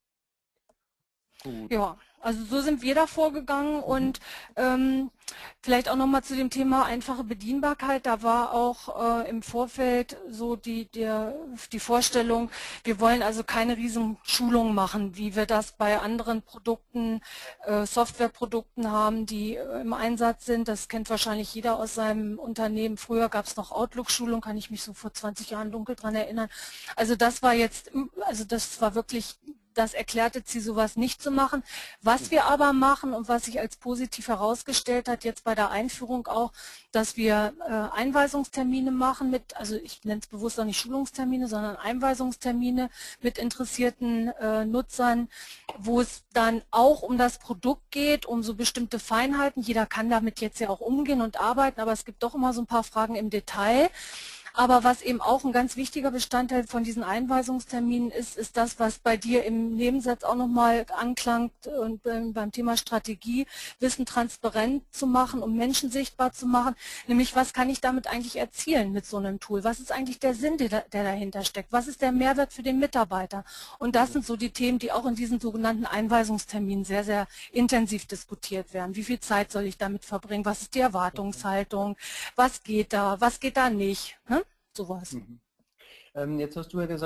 Gut. Ja, also so sind wir da vorgegangen, mhm. und ähm, vielleicht auch nochmal zu dem Thema einfache Bedienbarkeit. Da war auch äh, im Vorfeld so die, der, die Vorstellung, wir wollen also keine riesen Schulungen machen, wie wir das bei anderen Produkten, äh, Softwareprodukten haben, die äh, im Einsatz sind. Das kennt wahrscheinlich jeder aus seinem Unternehmen. Früher gab es noch Outlook-Schulung, kann ich mich so vor zwanzig Jahren dunkel dran erinnern. Also das war jetzt, also das war wirklich das erklärte Ziel, sowas nicht zu machen. Was wir aber machen und was sich als positiv herausgestellt hat, jetzt bei der Einführung auch, dass wir äh, Einweisungstermine machen mit, also ich nenne es bewusst auch nicht Schulungstermine, sondern Einweisungstermine mit interessierten äh, Nutzern, wo es dann auch um das Produkt geht, um so bestimmte Feinheiten. Jeder kann damit jetzt ja auch umgehen und arbeiten, aber es gibt doch immer so ein paar Fragen im Detail. Aber was eben auch ein ganz wichtiger Bestandteil von diesen Einweisungsterminen ist, ist das, was bei dir im Nebensatz auch nochmal anklang und beim Thema Strategie, Wissen transparent zu machen, um Menschen sichtbar zu machen. Nämlich, was kann ich damit eigentlich erzielen mit so einem Tool? Was ist eigentlich der Sinn, der, der dahinter steckt? Was ist der Mehrwert für den Mitarbeiter? Und das sind so die Themen, die auch in diesen sogenannten Einweisungsterminen sehr, sehr intensiv diskutiert werden. Wie viel Zeit soll ich damit verbringen? Was ist die Erwartungshaltung? Was geht da? Was geht da nicht? Hm? Sowas. Mhm. Ähm, jetzt hast du ja gesagt,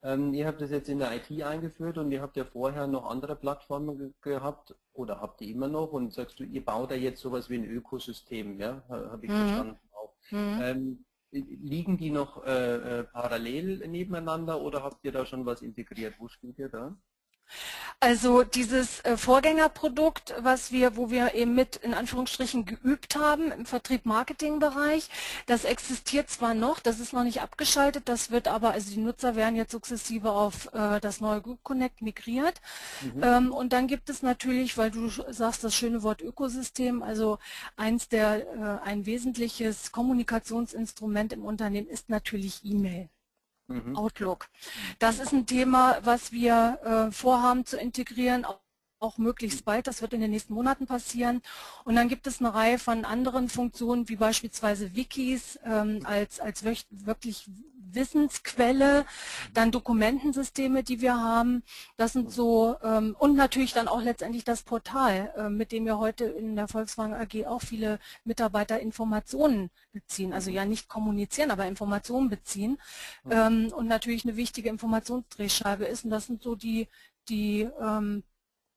Ähm, ihr habt das jetzt in der I T eingeführt und ihr habt ja vorher noch andere Plattformen ge gehabt oder habt ihr immer noch und sagst du, ihr baut da jetzt sowas wie ein Ökosystem, ja, habe ich Mhm. verstanden auch. Mhm. Ähm, liegen die noch äh, äh, parallel nebeneinander oder habt ihr da schon was integriert? Wo steht ihr da? Also dieses äh, Vorgängerprodukt, was wir, wo wir eben mit in Anführungsstrichen geübt haben im Vertrieb-Marketing-Bereich, das existiert zwar noch, das ist noch nicht abgeschaltet, das wird aber, also die Nutzer werden jetzt sukzessive auf äh, das neue Group Connect migriert. Mhm. Ähm, und dann gibt es natürlich, weil du sagst das schöne Wort Ökosystem, also eins der, äh, ein wesentliches Kommunikationsinstrument im Unternehmen ist natürlich E-Mail. Mhm. Outlook. Das ist ein Thema, was wir äh, vorhaben zu integrieren, auch, auch möglichst bald. Das wird in den nächsten Monaten passieren. Und dann gibt es eine Reihe von anderen Funktionen, wie beispielsweise Wikis ähm, als, als wirklich Wissensquelle, dann Dokumentensysteme, die wir haben. Das sind so, ähm, und natürlich dann auch letztendlich das Portal, äh, mit dem wir heute in der Volkswagen A G auch viele Mitarbeiter Informationen beziehen. Also ja nicht kommunizieren, aber Informationen beziehen. Ähm, und natürlich eine wichtige Informationsdrehscheibe ist. Und das sind so die, die ähm,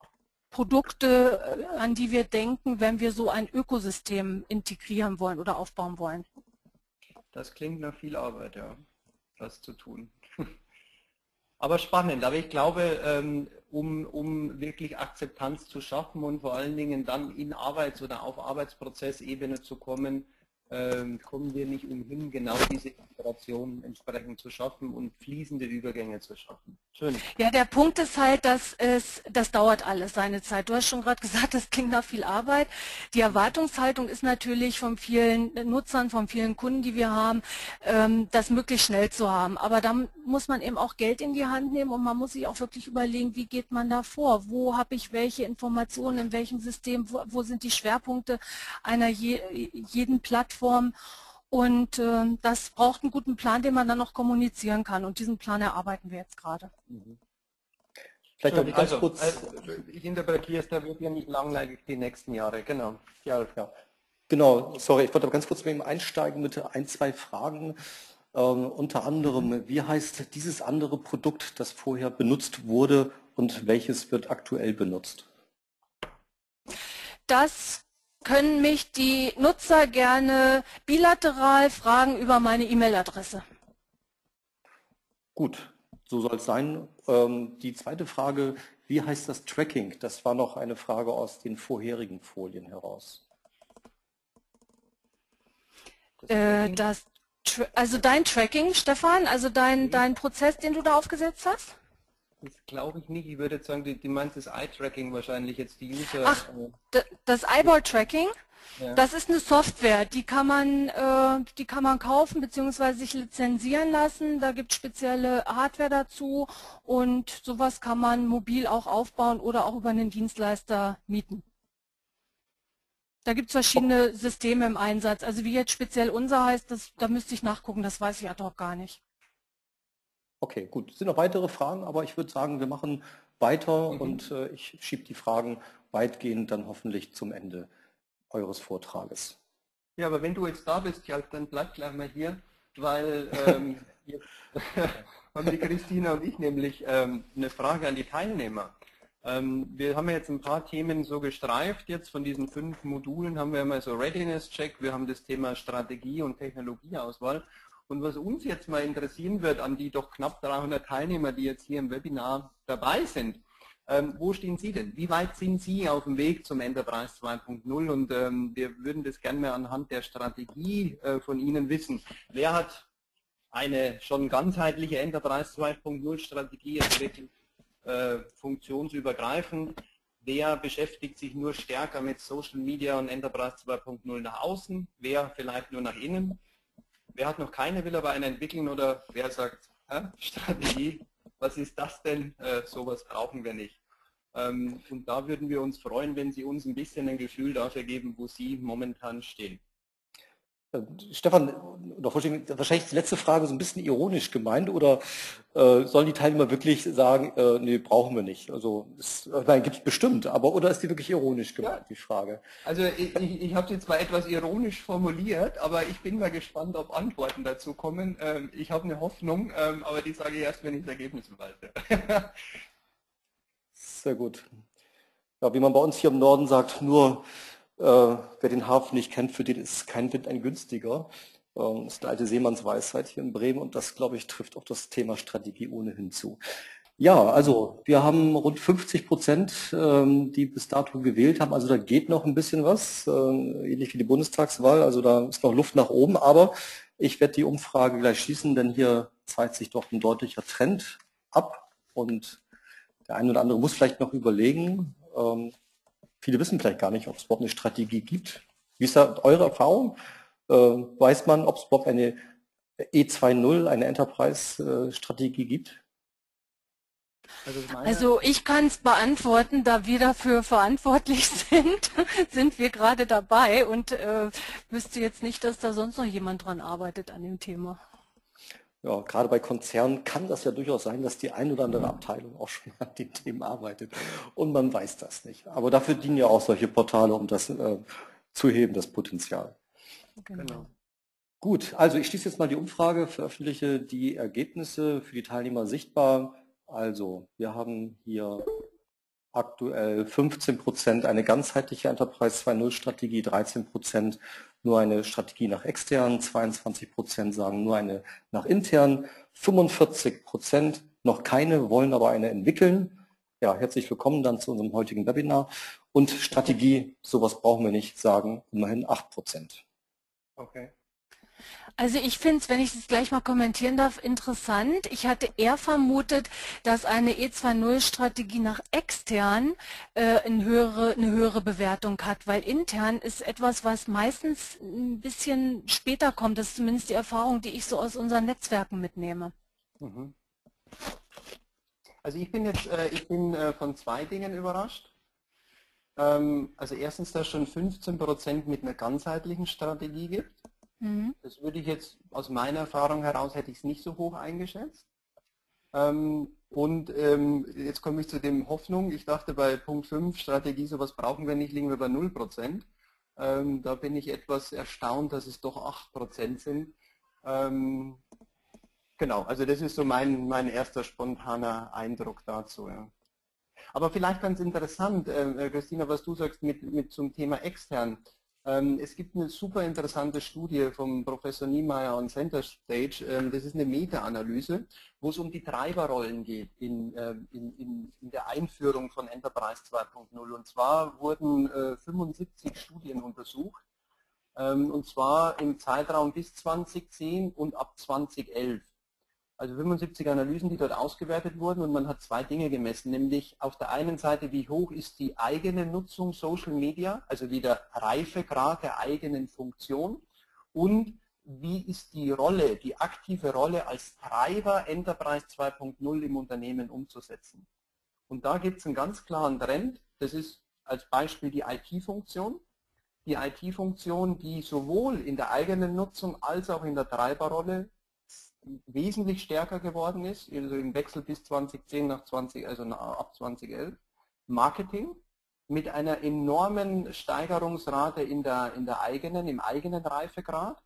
Produkte, an die wir denken, wenn wir so ein Ökosystem integrieren wollen oder aufbauen wollen. Das klingt nach viel Arbeit, ja, das zu tun. Aber spannend, aber ich glaube, ähm, um, um wirklich Akzeptanz zu schaffen und vor allen Dingen dann in Arbeits- oder auf Arbeitsprozessebene zu kommen, ähm, kommen wir nicht umhin, genau diese Integration entsprechend zu schaffen und fließende Übergänge zu schaffen. Schön. Ja, der Punkt ist halt, dass es, das dauert alles seine Zeit. Du hast schon gerade gesagt, das klingt nach viel Arbeit. Die Erwartungshaltung ist natürlich von vielen Nutzern, von vielen Kunden, die wir haben, ähm, das möglichst schnell zu haben. Aber dann muss man eben auch Geld in die Hand nehmen und man muss sich auch wirklich überlegen, wie geht man da vor? Wo habe ich welche Informationen, in welchem System, wo, wo sind die Schwerpunkte einer je, jeden Plattform? Und äh, das braucht einen guten Plan, den man dann noch kommunizieren kann. Und diesen Plan erarbeiten wir jetzt gerade. Mhm. Vielleicht noch Schön, ganz also, kurz. Also, ich interpretiere es, da wird ja nicht langweilig die nächsten Jahre, genau. Ja, ja. Genau, sorry, ich wollte aber ganz kurz mit ihm einsteigen mit ein, zwei Fragen. Ähm, unter anderem, wie heißt dieses andere Produkt, das vorher benutzt wurde und welches wird aktuell benutzt? Das können mich die Nutzer gerne bilateral fragen über meine E-Mail-Adresse. Gut, so soll es sein. Ähm, die zweite Frage, wie heißt das Tracking? Das war noch eine Frage aus den vorherigen Folien heraus. Das äh, das, also dein Tracking, Stefan, also dein, dein Prozess, den du da aufgesetzt hast? Das glaube ich nicht. Ich würde jetzt sagen, die, die meint das Eye-Tracking wahrscheinlich jetzt die User. Ach, das Eyeball-Tracking? Ja. Das ist eine Software, die kann man, äh, die kann man kaufen bzw. sich lizenzieren lassen. Da gibt es spezielle Hardware dazu und sowas kann man mobil auch aufbauen oder auch über einen Dienstleister mieten. Da gibt es verschiedene Systeme im Einsatz. Also wie jetzt speziell unser heißt, das, da müsste ich nachgucken, das weiß ich ad hoc gar nicht. Okay, gut. Es sind noch weitere Fragen, aber ich würde sagen, wir machen weiter mhm. und äh, ich schiebe die Fragen weitgehend dann hoffentlich zum Ende eures Vortrages. Ja, aber wenn du jetzt da bist, Jalp, dann bleib gleich mal hier, weil ähm, jetzt haben die Christina und ich nämlich ähm, eine Frage an die Teilnehmer. Ähm, wir haben jetzt ein paar Themen so gestreift, jetzt von diesen fünf Modulen haben wir immer so Readiness-Check, wir haben das Thema Strategie und Technologieauswahl. Und was uns jetzt mal interessieren wird an die doch knapp dreihundert Teilnehmer, die jetzt hier im Webinar dabei sind, ähm, wo stehen Sie denn? Wie weit sind Sie auf dem Weg zum Enterprise zwei Punkt null? Und ähm, wir würden das gerne mal anhand der Strategie äh, von Ihnen wissen. Wer hat eine schon ganzheitliche Enterprise zwei Punkt null Strategie, also wirklich äh, funktionsübergreifend? Wer beschäftigt sich nur stärker mit Social Media und Enterprise zwei Punkt null nach außen? Wer vielleicht nur nach innen? Wer hat noch keine, will aber eine entwickeln oder wer sagt, hä, Strategie, was ist das denn? Äh, sowas brauchen wir nicht. Ähm, und da würden wir uns freuen, wenn Sie uns ein bisschen ein Gefühl dafür geben, wo Sie momentan stehen. Stefan, noch verstehen, wahrscheinlich ist die letzte Frage so ein bisschen ironisch gemeint, oder äh, sollen die Teilnehmer wirklich sagen, äh, nee, brauchen wir nicht? Also, es, nein, gibt es bestimmt, aber oder ist die wirklich ironisch gemeint, ja, die Frage? Also ich, ich, ich habe sie zwar etwas ironisch formuliert, aber ich bin mal gespannt, ob Antworten dazu kommen. Ähm, ich habe eine Hoffnung, ähm, aber die sage ich erst, wenn ich das Ergebnis weiß. Sehr gut. Ja, wie man bei uns hier im Norden sagt, nur äh, wer den Hafen nicht kennt, für den ist kein Wind ein günstiger. Ähm, das ist eine alte Seemannsweisheit hier in Bremen und das, glaube ich, trifft auf das Thema Strategie ohnehin zu. Ja, also wir haben rund fünfzig Prozent, ähm, die bis dato gewählt haben. Also da geht noch ein bisschen was, äh, ähnlich wie die Bundestagswahl. Also da ist noch Luft nach oben. Aber ich werde die Umfrage gleich schließen, denn hier zeigt sich doch ein deutlicher Trend ab. Und der eine oder andere muss vielleicht noch überlegen. Ähm, viele wissen vielleicht gar nicht, ob es überhaupt eine Strategie gibt. Wie ist da eure Erfahrung? Äh, weiß man, ob es überhaupt eine E zwei Punkt null, eine Enterprise-Strategie gibt? Also, also ich kann es beantworten, da wir dafür verantwortlich sind, sind wir gerade dabei und äh, wüsste jetzt nicht, dass da sonst noch jemand dran arbeitet an dem Thema. Ja, gerade bei Konzernen kann das ja durchaus sein, dass die ein oder andere Abteilung auch schon an den Themen arbeitet und man weiß das nicht. Aber dafür dienen ja auch solche Portale, um das äh, zu heben, das Potenzial. Genau. Gut, also ich schließe jetzt mal die Umfrage, veröffentliche die Ergebnisse für die Teilnehmer sichtbar. Also wir haben hier aktuell fünfzehn Prozent eine ganzheitliche Enterprise zwei Punkt null Strategie, dreizehn Prozent nur eine Strategie nach extern, zweiundzwanzig Prozent sagen nur eine nach intern, fünfundvierzig Prozent noch keine, wollen aber eine entwickeln. Ja, herzlich willkommen dann zu unserem heutigen Webinar. Und Strategie, sowas brauchen wir nicht, sagen immerhin acht Prozent. Okay. Also ich finde es, wenn ich das gleich mal kommentieren darf, interessant. Ich hatte eher vermutet, dass eine E zwei Punkt null Strategie nach extern äh, eine, höhere, eine höhere Bewertung hat, weil intern ist etwas, was meistens ein bisschen später kommt. Das ist zumindest die Erfahrung, die ich so aus unseren Netzwerken mitnehme. Mhm. Also ich bin jetzt äh, ich bin äh, von zwei Dingen überrascht. Ähm, also erstens, dass schon fünfzehn Prozent mit einer ganzheitlichen Strategie gibt. Mhm. Das würde ich jetzt aus meiner Erfahrung heraus, hätte ich es nicht so hoch eingeschätzt. Ähm, und ähm, jetzt komme ich zu dem Hoffnung. Ich dachte bei Punkt fünf, Strategie, sowas brauchen wir nicht, liegen wir bei null Prozent. Ähm, da bin ich etwas erstaunt, dass es doch acht Prozent sind. Ähm, genau, also das ist so mein, mein erster spontaner Eindruck dazu. Ja. Aber vielleicht ganz interessant, äh, Christina, was du sagst mit, mit zum Thema extern. Es gibt eine super interessante Studie vom Professor Niemeyer und Center Stage, das ist eine Meta-Analyse, wo es um die Treiberrollen geht in, in, in, in der Einführung von Enterprise zwei Punkt null. Und zwar wurden fünfundsiebzig Studien untersucht, und zwar im Zeitraum bis zweitausendzehn und ab zweitausendelf. Also fünfundsiebzig Analysen, die dort ausgewertet wurden, und man hat zwei Dinge gemessen, nämlich auf der einen Seite, wie hoch ist die eigene Nutzung Social Media, also wie der Reifegrad der eigenen Funktion, und wie ist die Rolle, die aktive Rolle als Treiber Enterprise zwei Punkt null im Unternehmen umzusetzen. Und da gibt es einen ganz klaren Trend, das ist als Beispiel die I T-Funktion. Die I T-Funktion, die sowohl in der eigenen Nutzung als auch in der Treiberrolle wesentlich stärker geworden ist, also im Wechsel bis zweitausendzehn nach zwanzig, also ab zweitausendelf. Marketing mit einer enormen Steigerungsrate in der, in der eigenen, im eigenen Reifegrad.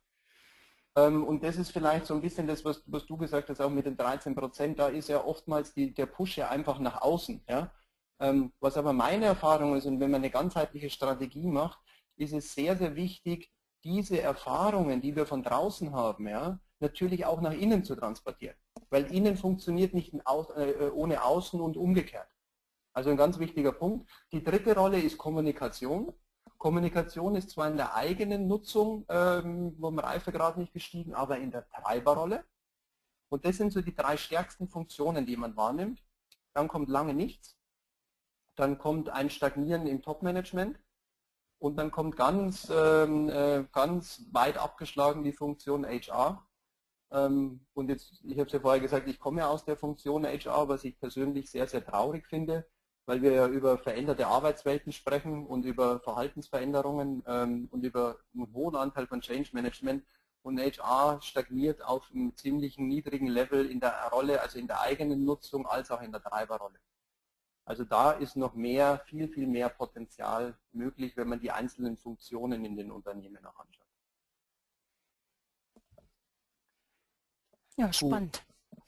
Und das ist vielleicht so ein bisschen das, was, was du gesagt hast, auch mit den dreizehn Prozent, da ist ja oftmals die, der Push ja einfach nach außen. Ja? Was aber meine Erfahrung ist, und wenn man eine ganzheitliche Strategie macht, ist es sehr, sehr wichtig, diese Erfahrungen, die wir von draußen haben, ja, natürlich auch nach innen zu transportieren. Weil innen funktioniert nicht ohne außen und umgekehrt. Also ein ganz wichtiger Punkt. Die dritte Rolle ist Kommunikation. Kommunikation ist zwar in der eigenen Nutzung, ähm, wo man Reifegrad nicht gestiegen, aber in der Treiberrolle. Und das sind so die drei stärksten Funktionen, die man wahrnimmt. Dann kommt lange nichts. Dann kommt ein Stagnieren im Top-Management. Und dann kommt ganz, ähm, äh, ganz weit abgeschlagen die Funktion H R. Ähm, und jetzt, ich habe es ja vorher gesagt, ich komme ja aus der Funktion H R, was ich persönlich sehr, sehr traurig finde, weil wir ja über veränderte Arbeitswelten sprechen und über Verhaltensveränderungen ähm, und über einen hohen Anteil von Change Management. und H R stagniert auf einem ziemlich niedrigen Level in der Rolle, also in der eigenen Nutzung als auch in der Treiberrolle. Also da ist noch mehr, viel, viel mehr Potenzial möglich, wenn man die einzelnen Funktionen in den Unternehmen auch anschaut. Ja, spannend.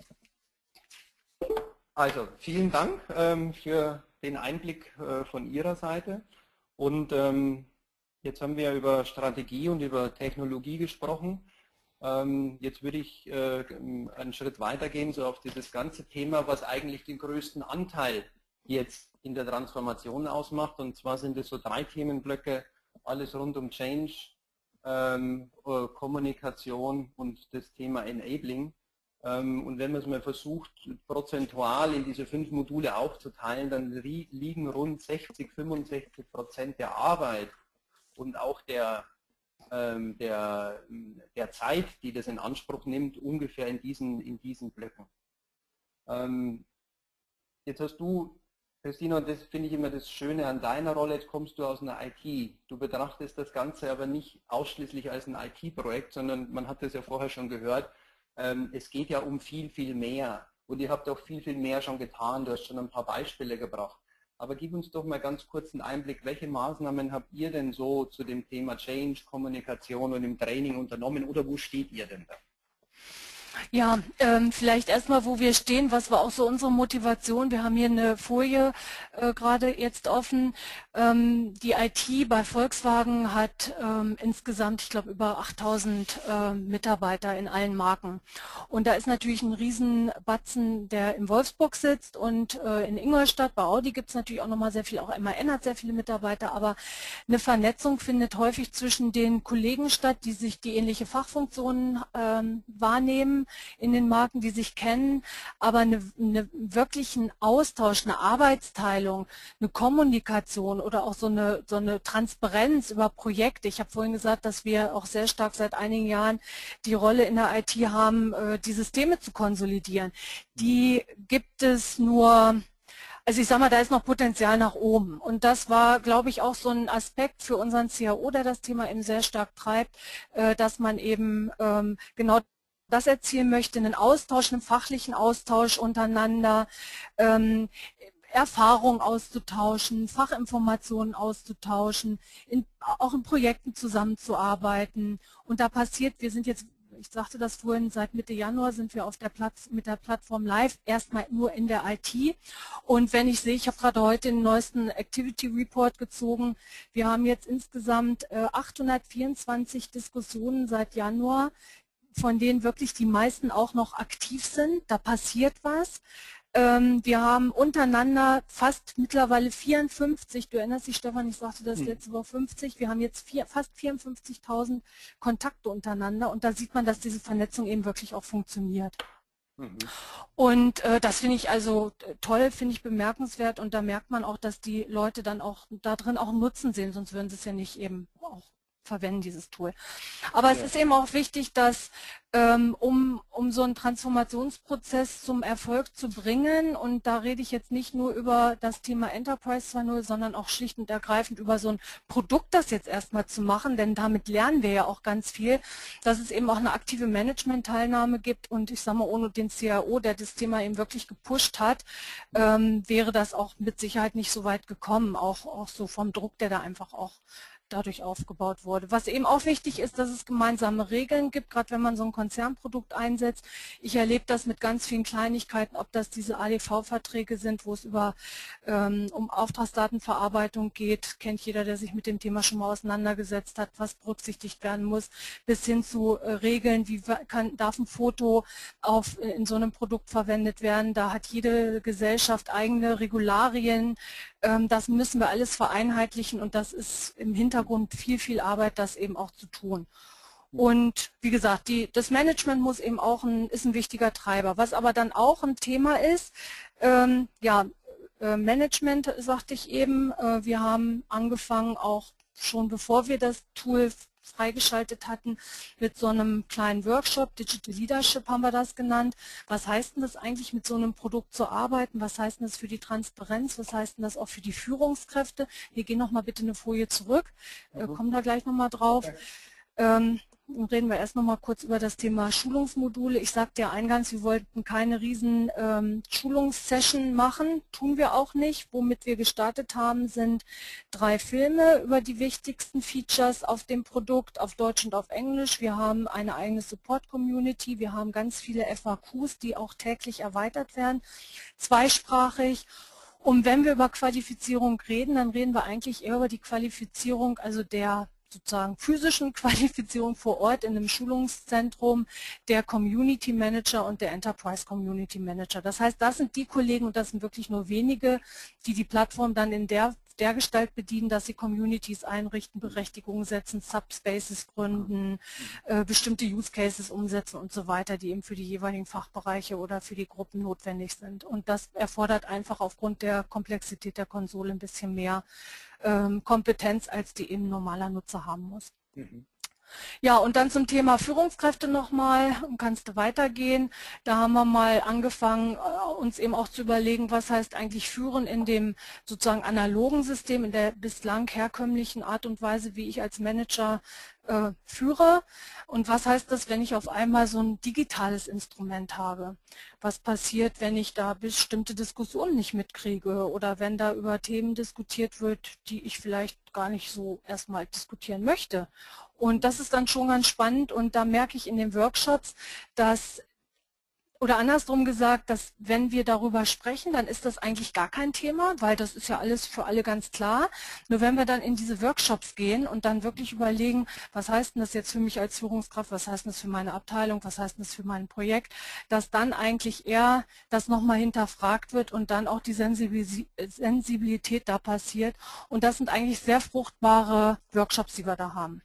Also vielen Dank ähm, für den Einblick äh, von Ihrer Seite. Und ähm, jetzt haben wir über Strategie und über Technologie gesprochen. Ähm, jetzt würde ich äh, einen Schritt weitergehen, so auf dieses ganze Thema, was eigentlich den größten Anteil jetzt in der Transformation ausmacht. Und zwar sind es so drei Themenblöcke, alles rund um Change, ähm, Kommunikation und das Thema Enabling. Ähm, und wenn man es mal versucht, prozentual in diese fünf Module aufzuteilen, dann liegen rund sechzig, fünfundsechzig Prozent der Arbeit und auch der, ähm, der, der Zeit, die das in Anspruch nimmt, ungefähr in diesen, in diesen Blöcken. Ähm, jetzt hast du, Christina, und das finde ich immer das Schöne an deiner Rolle, jetzt kommst du aus einer I T. Du betrachtest das Ganze aber nicht ausschließlich als ein I T-Projekt, sondern man hat das ja vorher schon gehört, ähm, es geht ja um viel, viel mehr. Und ihr habt auch viel, viel mehr schon getan. Du hast schon ein paar Beispiele gebracht. Aber gib uns doch mal ganz kurz einen Einblick, welche Maßnahmen habt ihr denn so zu dem Thema Change, Kommunikation und im Training unternommen oder wo steht ihr denn da? Ja, ähm, vielleicht erstmal, wo wir stehen, was war auch so unsere Motivation. Wir haben hier eine Folie äh, gerade jetzt offen. Ähm, die I T bei Volkswagen hat ähm, insgesamt, ich glaube, über achttausend äh, Mitarbeiter in allen Marken. Und da ist natürlich ein Riesenbatzen, der in Wolfsburg sitzt und äh, in Ingolstadt. Bei Audi gibt es natürlich auch nochmal sehr viel, auch M A N hat sehr viele Mitarbeiter, aber eine Vernetzung findet häufig zwischen den Kollegen statt, die sich die ähnliche Fachfunktionen ähm, wahrnehmen in den Marken, die sich kennen, aber eine, eine wirklichen Austausch, eine Arbeitsteilung, eine Kommunikation oder auch so eine, so eine Transparenz über Projekte. Ich habe vorhin gesagt, dass wir auch sehr stark seit einigen Jahren die Rolle in der I T haben, die Systeme zu konsolidieren. Die gibt es nur... Also ich sage mal, da ist noch Potenzial nach oben. Und das war, glaube ich, auch so ein Aspekt für unseren C H O, der das Thema eben sehr stark treibt, dass man eben ähm, genau das erzielen möchte, einen Austausch, einen fachlichen Austausch untereinander, ähm, Erfahrung auszutauschen, Fachinformationen auszutauschen, in, auch in Projekten zusammenzuarbeiten. Und da passiert, wir sind jetzt, ich sagte das vorhin, seit Mitte Januar sind wir auf der Platz, mit der Plattform live, erstmal nur in der I T. Und wenn ich sehe, ich habe gerade heute den neuesten Activity Report gezogen, wir haben jetzt insgesamt äh, achthundertvierundzwanzig Diskussionen seit Januar, von denen wirklich die meisten auch noch aktiv sind. Da passiert was. Ähm, wir haben untereinander fast mittlerweile vierundfünfzig, du erinnerst dich, Stefan, ich sagte das letzte Woche fünfzig, wir haben jetzt vier, fast vierundfünfzigtausend Kontakte untereinander und da sieht man, dass diese Vernetzung eben wirklich auch funktioniert. Mhm. Und äh, das finde ich also toll, finde ich bemerkenswert und da merkt man auch, dass die Leute dann auch da drin auch einen Nutzen sehen, sonst würden sie es ja nicht eben auch verwenden, dieses Tool. Aber ja. Es ist eben auch wichtig, dass ähm, um, um so einen Transformationsprozess zum Erfolg zu bringen, und da rede ich jetzt nicht nur über das Thema Enterprise zwei Punkt null, sondern auch schlicht und ergreifend über so ein Produkt, das jetzt erstmal zu machen, denn damit lernen wir ja auch ganz viel, dass es eben auch eine aktive Management-Teilnahme gibt und ich sage mal, ohne den C I O, der das Thema eben wirklich gepusht hat, ähm, wäre das auch mit Sicherheit nicht so weit gekommen, auch, auch so vom Druck, der da einfach auch dadurch aufgebaut wurde. Was eben auch wichtig ist, dass es gemeinsame Regeln gibt, gerade wenn man so ein Konzernprodukt einsetzt. Ich erlebe das mit ganz vielen Kleinigkeiten, ob das diese A D V-Verträge sind, wo es über ähm, um Auftragsdatenverarbeitung geht, kennt jeder, der sich mit dem Thema schon mal auseinandergesetzt hat, was berücksichtigt werden muss, bis hin zu äh, Regeln, wie kann, darf ein Foto auf, in so einem Produkt verwendet werden. Da hat jede Gesellschaft eigene Regularien. Ähm, das müssen wir alles vereinheitlichen und das ist im Hintergrund viel, viel Arbeit, das eben auch zu tun. Und wie gesagt, die, das Management muss eben auch ein, ist ein wichtiger Treiber. Was aber dann auch ein Thema ist, ähm, ja, äh, Management, sagte ich eben, äh, wir haben angefangen auch schon bevor wir das Tool freigeschaltet hatten, mit so einem kleinen Workshop, Digital Leadership haben wir das genannt. Was heißt denn das eigentlich, mit so einem Produkt zu arbeiten? Was heißt denn das für die Transparenz? Was heißt denn das auch für die Führungskräfte? Wir gehen nochmal bitte eine Folie zurück, mhm. äh, kommen da gleich nochmal drauf. Okay. Ähm, reden wir erst noch mal kurz über das Thema Schulungsmodule. Ich sagte ja eingangs, wir wollten keine riesen ähm, Schulungssession machen, tun wir auch nicht. Womit wir gestartet haben, sind drei Filme über die wichtigsten Features auf dem Produkt, auf Deutsch und auf Englisch. Wir haben eine eigene Support-Community, wir haben ganz viele F A Qs, die auch täglich erweitert werden, zweisprachig. Und wenn wir über Qualifizierung reden, dann reden wir eigentlich eher über die Qualifizierung, also der sozusagen physischen Qualifizierung vor Ort in einem Schulungszentrum, der Community Manager und der Enterprise Community Manager. Das heißt, das sind die Kollegen, und das sind wirklich nur wenige, die die Plattform dann in der, der Gestalt bedienen, dass sie Communities einrichten, Berechtigungen setzen, Subspaces gründen, äh, bestimmte Use Cases umsetzen und so weiter, die eben für die jeweiligen Fachbereiche oder für die Gruppen notwendig sind. Und das erfordert einfach aufgrund der Komplexität der Konsole ein bisschen mehr Kompetenz, als die eben ein normaler Nutzer haben muss. Mhm. Ja, und dann zum Thema Führungskräfte nochmal, kannst du weitergehen. Da haben wir mal angefangen, uns eben auch zu überlegen, was heißt eigentlich Führen in dem sozusagen analogen System, in der bislang herkömmlichen Art und Weise, wie ich als Manager äh, führe. Und was heißt das, wenn ich auf einmal so ein digitales Instrument habe? Was passiert, wenn ich da bestimmte Diskussionen nicht mitkriege oder wenn da über Themen diskutiert wird, die ich vielleicht gar nicht so erstmal diskutieren möchte? Und das ist dann schon ganz spannend, und da merke ich in den Workshops, dass, oder andersrum gesagt, dass wenn wir darüber sprechen, dann ist das eigentlich gar kein Thema, weil das ist ja alles für alle ganz klar. Nur wenn wir dann in diese Workshops gehen und dann wirklich überlegen, was heißt denn das jetzt für mich als Führungskraft, was heißt denn das für meine Abteilung, was heißt denn das für mein Projekt, dass dann eigentlich eher das nochmal hinterfragt wird und dann auch die Sensibilität da passiert. Und das sind eigentlich sehr fruchtbare Workshops, die wir da haben.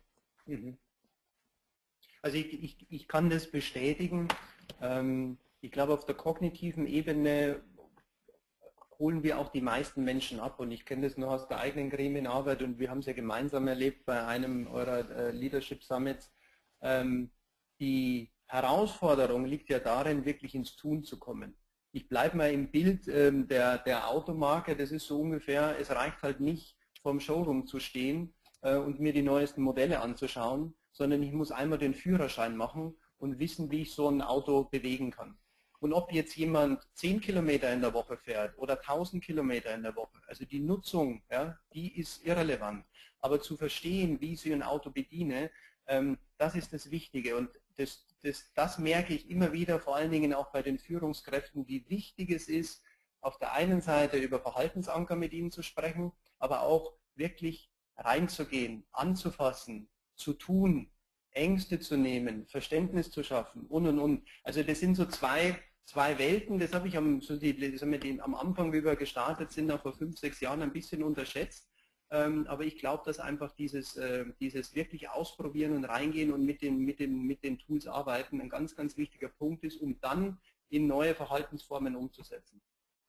Also ich, ich, ich kann das bestätigen. Ähm, ich glaube, auf der kognitiven Ebene holen wir auch die meisten Menschen ab, und ich kenne das nur aus der eigenen Gremienarbeit, und wir haben es ja gemeinsam erlebt bei einem eurer äh, Leadership Summits. Ähm, die Herausforderung liegt ja darin, wirklich ins Tun zu kommen. Ich bleibe mal im Bild ähm, der, der Automarke, das ist so ungefähr, es reicht halt nicht, vorm Showroom zu stehen und mir die neuesten Modelle anzuschauen, sondern ich muss einmal den Führerschein machen und wissen, wie ich so ein Auto bewegen kann. Und ob jetzt jemand zehn Kilometer in der Woche fährt oder tausend Kilometer in der Woche, also die Nutzung, ja, die ist irrelevant. Aber zu verstehen, wie ich so ein Auto bediene, ähm, das ist das Wichtige. Und das, das, das merke ich immer wieder, vor allen Dingen auch bei den Führungskräften, wie wichtig es ist, auf der einen Seite über Verhaltensanker mit ihnen zu sprechen, aber auch wirklich reinzugehen, anzufassen, zu tun, Ängste zu nehmen, Verständnis zu schaffen und und und. Also das sind so zwei, zwei Welten, das habe ich am, so die, das haben wir den, am Anfang, wie wir gestartet sind, auch vor fünf, sechs Jahren ein bisschen unterschätzt. Ähm, aber ich glaube, dass einfach dieses, äh, dieses wirklich ausprobieren und reingehen und mit den, mit, den, mit den Tools arbeiten ein ganz, ganz wichtiger Punkt ist, um dann in neue Verhaltensformen umzusetzen.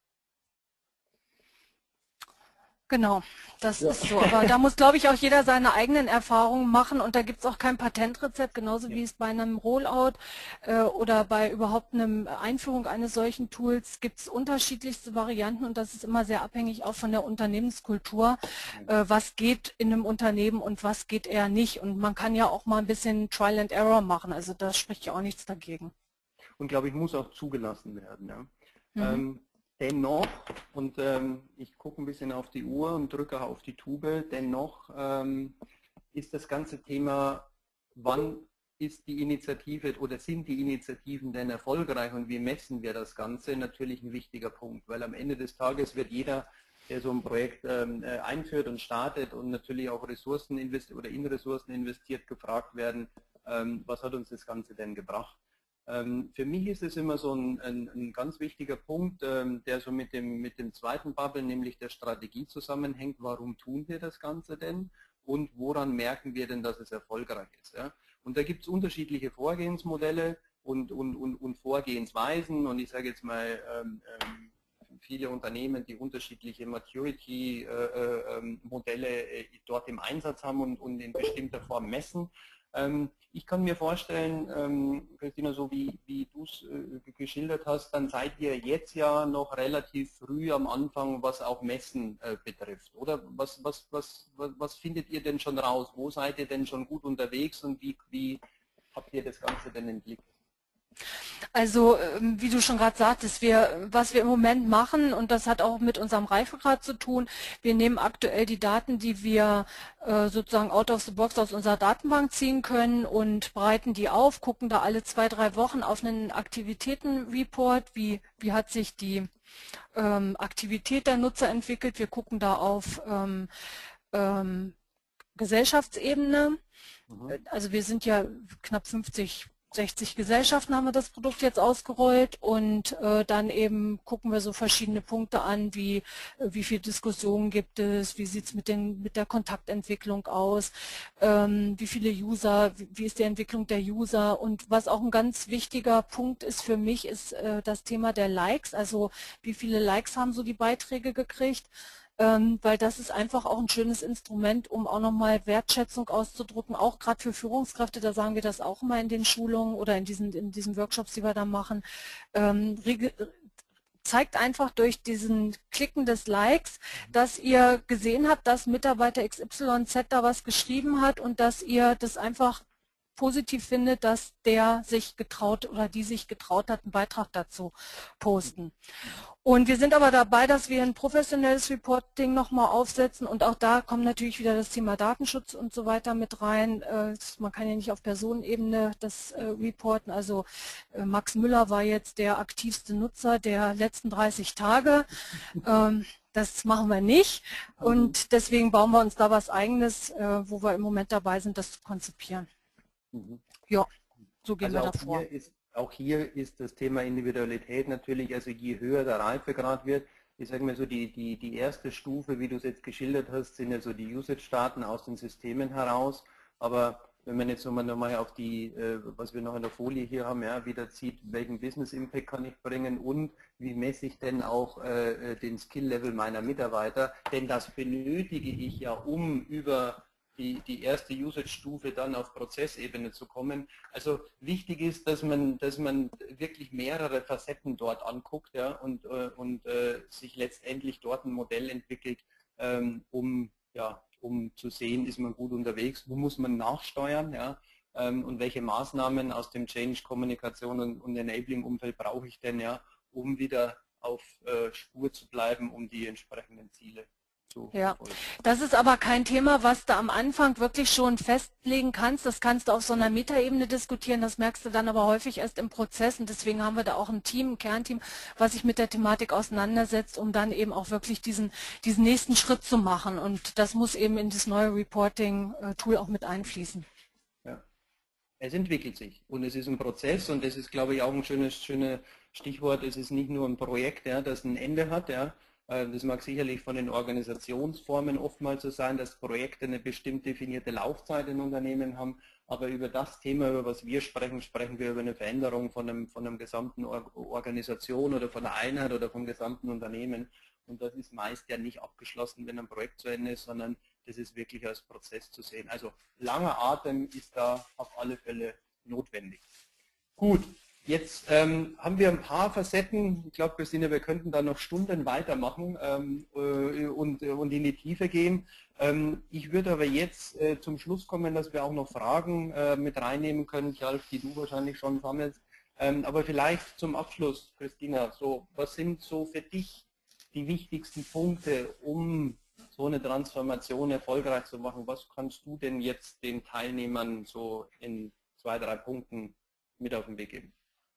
Genau, das Ja. ist so. Aber da muss, glaube ich, auch jeder seine eigenen Erfahrungen machen, und da gibt es auch kein Patentrezept, genauso wie es bei einem Rollout äh, oder bei überhaupt einer Einführung eines solchen Tools gibt es unterschiedlichste Varianten, und das ist immer sehr abhängig auch von der Unternehmenskultur, äh, was geht in einem Unternehmen und was geht eher nicht. Und man kann ja auch mal ein bisschen Trial and Error machen, also da spricht ja auch nichts dagegen. Und glaube ich, muss auch zugelassen werden. Ja. Mhm. Ähm, Dennoch, und ähm, ich gucke ein bisschen auf die Uhr und drücke auf die Tube, dennoch ähm, ist das ganze Thema, wann ist die Initiative oder sind die Initiativen denn erfolgreich und wie messen wir das Ganze, natürlich ein wichtiger Punkt, weil am Ende des Tages wird jeder, der so ein Projekt ähm, einführt und startet und natürlich auch Ressourcen investiert oder in Ressourcen investiert, gefragt werden, ähm, was hat uns das Ganze denn gebracht. Für mich ist es immer so ein, ein, ein ganz wichtiger Punkt, der so mit dem, mit dem zweiten Bubble, nämlich der Strategie zusammenhängt. Warum tun wir das Ganze denn und woran merken wir denn, dass es erfolgreich ist? Ja? Und da gibt es unterschiedliche Vorgehensmodelle und, und, und, und Vorgehensweisen, und ich sage jetzt mal, ähm, viele Unternehmen, die unterschiedliche Maturity-Modelle äh, äh, dort im Einsatz haben und, und in bestimmter Form messen. Ich kann mir vorstellen, Christina, so wie, wie du es geschildert hast, dann seid ihr jetzt ja noch relativ früh am Anfang, was auch Messen betrifft. Oder was, was, was, was, was findet ihr denn schon raus? Wo seid ihr denn schon gut unterwegs und wie, wie, habt ihr das Ganze denn im Blick? Also wie du schon gerade sagtest, wir, was wir im Moment machen, und das hat auch mit unserem Reifegrad zu tun, wir nehmen aktuell die Daten, die wir äh, sozusagen out of the box aus unserer Datenbank ziehen können und bereiten die auf, gucken da alle zwei, drei Wochen auf einen Aktivitätenreport, wie, wie hat sich die ähm, Aktivität der Nutzer entwickelt. Wir gucken da auf ähm, ähm, Gesellschaftsebene. Mhm. Also wir sind ja knapp fünfzig, sechzig Gesellschaften haben wir das Produkt jetzt ausgerollt und äh, dann eben gucken wir so verschiedene Punkte an, wie äh, wie viele Diskussionen gibt es, wie sieht es mit, den, mit der Kontaktentwicklung aus, ähm, wie viele User, wie, wie ist die Entwicklung der User, und was auch ein ganz wichtiger Punkt ist für mich, ist äh, das Thema der Likes, also wie viele Likes haben so die Beiträge gekriegt. Ähm, weil das ist einfach auch ein schönes Instrument, um auch nochmal Wertschätzung auszudrücken, auch gerade für Führungskräfte, da sagen wir das auch immer in den Schulungen oder in diesen, in diesen Workshops, die wir da machen, ähm, zeigt einfach durch diesen Klicken des Likes, dass ihr gesehen habt, dass Mitarbeiter X Y Z da was geschrieben hat und dass ihr das einfach positiv findet, dass der sich getraut oder die sich getraut hat, einen Beitrag dazu posten. Und wir sind aber dabei, dass wir ein professionelles Reporting nochmal aufsetzen, und auch da kommt natürlich wieder das Thema Datenschutz und so weiter mit rein. Man kann ja nicht auf Personenebene das reporten. Also Max Müller war jetzt der aktivste Nutzer der letzten dreißig Tage. Das machen wir nicht, und deswegen bauen wir uns da was Eigenes, wo wir im Moment dabei sind, das zu konzipieren. Mhm. Ja, so gehen also wir davor. Hier ist, auch hier ist das Thema Individualität natürlich, also je höher der Reifegrad wird, ich sage mal so, die, die, die erste Stufe, wie du es jetzt geschildert hast, sind ja so die Usage-Daten aus den Systemen heraus, aber wenn man jetzt nochmal auf die, äh, was wir noch in der Folie hier haben, ja, wieder sieht, welchen Business Impact kann ich bringen und wie messe ich denn auch äh, den Skill-Level meiner Mitarbeiter, denn das benötige ich ja, um über Die, die erste Usage-Stufe dann auf Prozessebene zu kommen. Also wichtig ist, dass man, dass man wirklich mehrere Facetten dort anguckt, ja, und, äh, und äh, sich letztendlich dort ein Modell entwickelt, ähm, um, ja, um zu sehen, ist man gut unterwegs, wo muss man nachsteuern, ja, ähm, und welche Maßnahmen aus dem Change-Kommunikation und, und Enabling-Umfeld brauche ich denn, ja, um wieder auf äh, Spur zu bleiben, um die entsprechenden Ziele Ja, das ist aber kein Thema, was du am Anfang wirklich schon festlegen kannst. Das kannst du auf so einer Metaebene diskutieren, das merkst du dann aber häufig erst im Prozess, und deswegen haben wir da auch ein Team, ein Kernteam, was sich mit der Thematik auseinandersetzt, um dann eben auch wirklich diesen, diesen nächsten Schritt zu machen, und das muss eben in das neue Reporting-Tool auch mit einfließen. Ja. Es entwickelt sich und es ist ein Prozess, und das ist, glaube ich, auch ein schönes, schönes Stichwort, es ist nicht nur ein Projekt, ja, das ein Ende hat, ja. Das mag sicherlich von den Organisationsformen oftmals so sein, dass Projekte eine bestimmt definierte Laufzeit in Unternehmen haben, aber über das Thema, über was wir sprechen, sprechen wir über eine Veränderung von einem, von einem gesamten Organisation oder von einer Einheit oder vom gesamten Unternehmen, und das ist meist ja nicht abgeschlossen, wenn ein Projekt zu Ende ist, sondern das ist wirklich als Prozess zu sehen. Also langer Atem ist da auf alle Fälle notwendig. Gut. Jetzt ähm, haben wir ein paar Facetten. Ich glaube, Christine, wir könnten da noch Stunden weitermachen ähm, äh, und, und in die Tiefe gehen. Ähm, ich würde aber jetzt äh, zum Schluss kommen, dass wir auch noch Fragen äh, mit reinnehmen können, Ralf, die du wahrscheinlich schon sammelst. Ähm, aber vielleicht zum Abschluss, Christina, so, was sind so für dich die wichtigsten Punkte, um so eine Transformation erfolgreich zu machen? Was kannst du denn jetzt den Teilnehmern so in zwei, drei Punkten mit auf den Weg geben?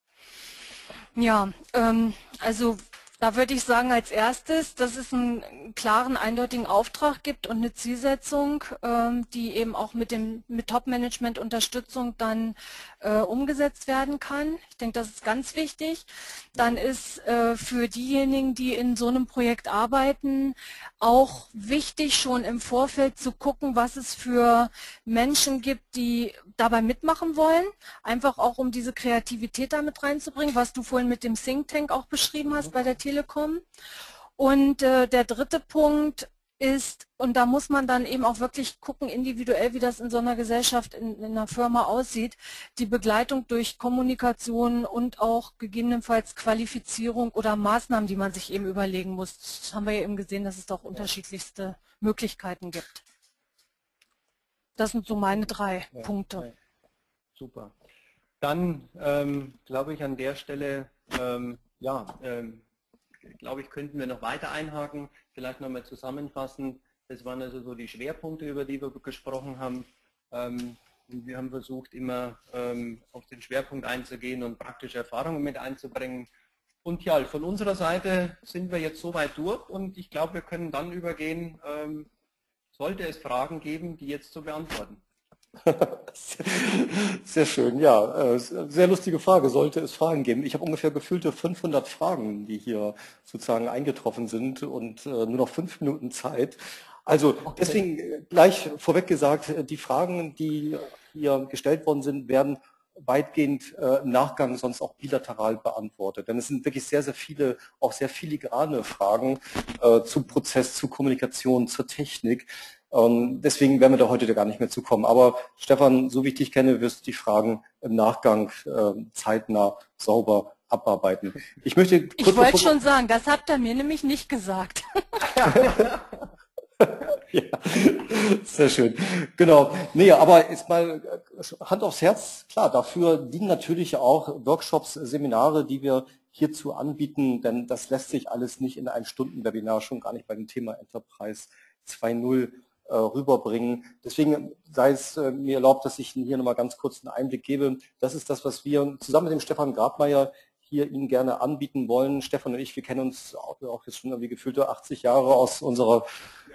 Ja, ähm, also da würde ich sagen, als erstes, dass es einen klaren, eindeutigen Auftrag gibt und eine Zielsetzung, ähm, die eben auch mit dem mit Top-Management-Unterstützung dann äh, umgesetzt werden kann. Ich denke, das ist ganz wichtig. Dann ist äh, für diejenigen, die in so einem Projekt arbeiten, auch wichtig, schon im Vorfeld zu gucken, was es für Menschen gibt, die dabei mitmachen wollen. Einfach auch, um diese Kreativität damit reinzubringen, was du vorhin mit dem Think Tank auch beschrieben hast bei der Telekom. Und äh, der dritte Punkt ist, und da muss man dann eben auch wirklich gucken, individuell, wie das in so einer Gesellschaft, in, in einer Firma aussieht, die Begleitung durch Kommunikation und auch gegebenenfalls Qualifizierung oder Maßnahmen, die man sich eben überlegen muss. Das haben wir ja eben gesehen, dass es doch unterschiedlichste Möglichkeiten gibt. Das sind so meine drei ja, Punkte. Ja. Super. Dann ähm, glaube ich an der Stelle, ähm, ja, ähm, glaube ich, könnten wir noch weiter einhaken, vielleicht nochmal zusammenfassen. Das waren also so die Schwerpunkte, über die wir gesprochen haben. Ähm, wir haben versucht, immer ähm, auf den Schwerpunkt einzugehen und praktische Erfahrungen mit einzubringen. Und ja, von unserer Seite sind wir jetzt soweit durch und ich glaube, wir können dann übergehen, ähm, sollte es Fragen geben, die jetzt zu beantworten. Sehr schön, ja. Sehr lustige Frage. Sollte es Fragen geben? Ich habe ungefähr gefühlte fünfhundert Fragen, die hier sozusagen eingetroffen sind und nur noch fünf Minuten Zeit. Also deswegen gleich vorweg gesagt, die Fragen, die hier gestellt worden sind, werden weitgehend äh, im Nachgang sonst auch bilateral beantwortet. Denn es sind wirklich sehr, sehr viele, auch sehr filigrane Fragen äh, zum Prozess, zur Kommunikation, zur Technik. Ähm, deswegen werden wir da heute gar nicht mehr zukommen. Aber Stefan, so wie ich dich kenne, wirst du die Fragen im Nachgang äh, zeitnah sauber abarbeiten. Ich möchte kurz Ich wollte schon sagen, das habt ihr mir nämlich nicht gesagt. Ja, sehr schön. Genau. Nee, aber jetzt mal Hand aufs Herz. Klar, dafür dienen natürlich auch Workshops, Seminare, die wir hierzu anbieten, denn das lässt sich alles nicht in ein Stunden-Webinar, schon gar nicht bei dem Thema Enterprise zwei Punkt null äh, rüberbringen. Deswegen sei es äh, mir erlaubt, dass ich Ihnen hier nochmal ganz kurz einen Einblick gebe. Das ist das, was wir zusammen mit dem Stefan Grabmeier hier Ihnen gerne anbieten wollen. Stefan und ich, wir kennen uns auch, auch jetzt schon irgendwie gefühlte achtzig Jahre aus unserer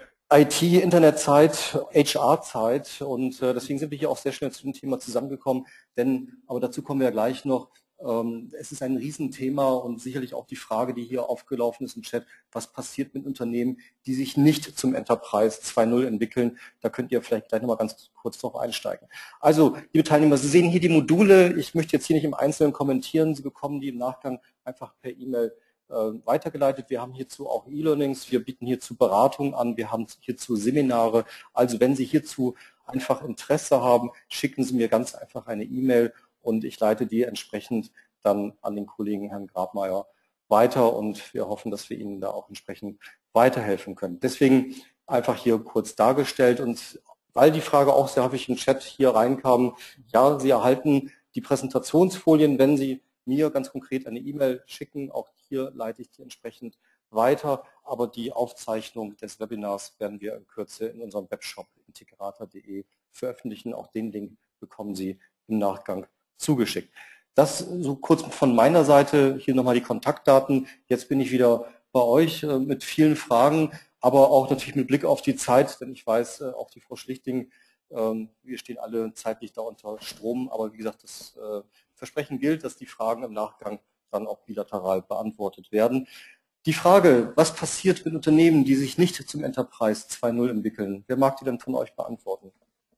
I T, Internetzeit, H R-Zeit und äh, deswegen sind wir hier auch sehr schnell zu dem Thema zusammengekommen, denn, aber dazu kommen wir ja gleich noch, ähm, es ist ein Riesenthema und sicherlich auch die Frage, die hier aufgelaufen ist im Chat, was passiert mit Unternehmen, die sich nicht zum Enterprise zwei Punkt null entwickeln, da könnt ihr vielleicht gleich nochmal ganz kurz drauf einsteigen. Also, liebe Teilnehmer, Sie sehen hier die Module, ich möchte jetzt hier nicht im Einzelnen kommentieren, Sie bekommen die im Nachgang einfach per E-Mail weitergeleitet. Wir haben hierzu auch E-Learnings, wir bieten hierzu Beratungen an, wir haben hierzu Seminare. Also wenn Sie hierzu einfach Interesse haben, schicken Sie mir ganz einfach eine E-Mail und ich leite die entsprechend dann an den Kollegen Herrn Grabmeier weiter und wir hoffen, dass wir Ihnen da auch entsprechend weiterhelfen können. Deswegen einfach hier kurz dargestellt und weil die Frage auch sehr häufig im Chat hier reinkam, ja, Sie erhalten die Präsentationsfolien, wenn Sie mir ganz konkret eine E-Mail schicken. Auch hier leite ich die entsprechend weiter. Aber die Aufzeichnung des Webinars werden wir in Kürze in unserem Webshop integrator punkt de veröffentlichen. Auch den Link bekommen Sie im Nachgang zugeschickt. Das so kurz von meiner Seite. Hier nochmal die Kontaktdaten. Jetzt bin ich wieder bei euch mit vielen Fragen, aber auch natürlich mit Blick auf die Zeit, denn ich weiß, auch die Frau Schlichting, wir stehen alle zeitlich da unter Strom, aber wie gesagt, das Versprechen gilt, dass die Fragen im Nachgang dann auch bilateral beantwortet werden. Die Frage, was passiert mit Unternehmen, die sich nicht zum Enterprise zwei Punkt null entwickeln? Wer mag die denn von euch beantworten?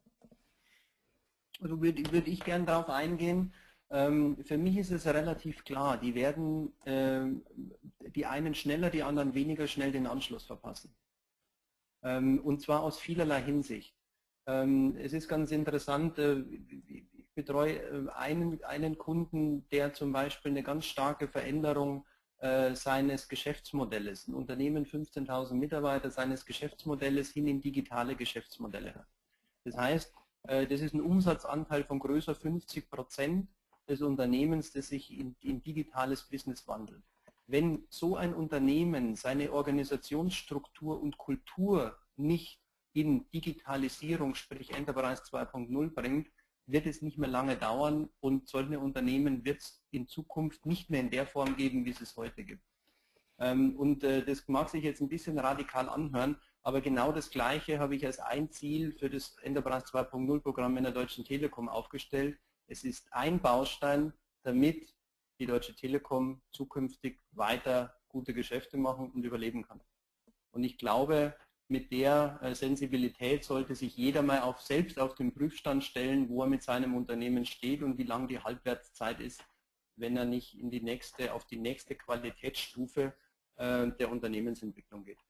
Also würde, würde ich gerne darauf eingehen. Ähm, für mich ist es relativ klar, die werden ähm, die einen schneller, die anderen weniger schnell den Anschluss verpassen. Ähm, und zwar aus vielerlei Hinsicht. Ähm, es ist ganz interessant, äh, ich betreue einen, einen Kunden, der zum Beispiel eine ganz starke Veränderung äh, seines Geschäftsmodells, ein Unternehmen fünfzehntausend Mitarbeiter, seines Geschäftsmodells hin in digitale Geschäftsmodelle hat. Das heißt, äh, das ist ein Umsatzanteil von größer fünfzig Prozent des Unternehmens, das sich in, in digitales Business wandelt. Wenn so ein Unternehmen seine Organisationsstruktur und Kultur nicht in Digitalisierung, sprich Enterprise zwei Punkt null bringt, wird es nicht mehr lange dauern und solche Unternehmen wird es in Zukunft nicht mehr in der Form geben, wie es es heute gibt. Und das mag sich jetzt ein bisschen radikal anhören, aber genau das Gleiche habe ich als ein Ziel für das Enterprise zwei Punkt null Programm in der Deutschen Telekom aufgestellt. Es ist ein Baustein, damit die Deutsche Telekom zukünftig weiter gute Geschäfte machen und überleben kann. Und ich glaube, mit der Sensibilität sollte sich jeder mal auf, selbst auf den Prüfstand stellen, wo er mit seinem Unternehmen steht und wie lang die Halbwertszeit ist, wenn er nicht in die nächste, auf die nächste Qualitätsstufe äh, der Unternehmensentwicklung geht.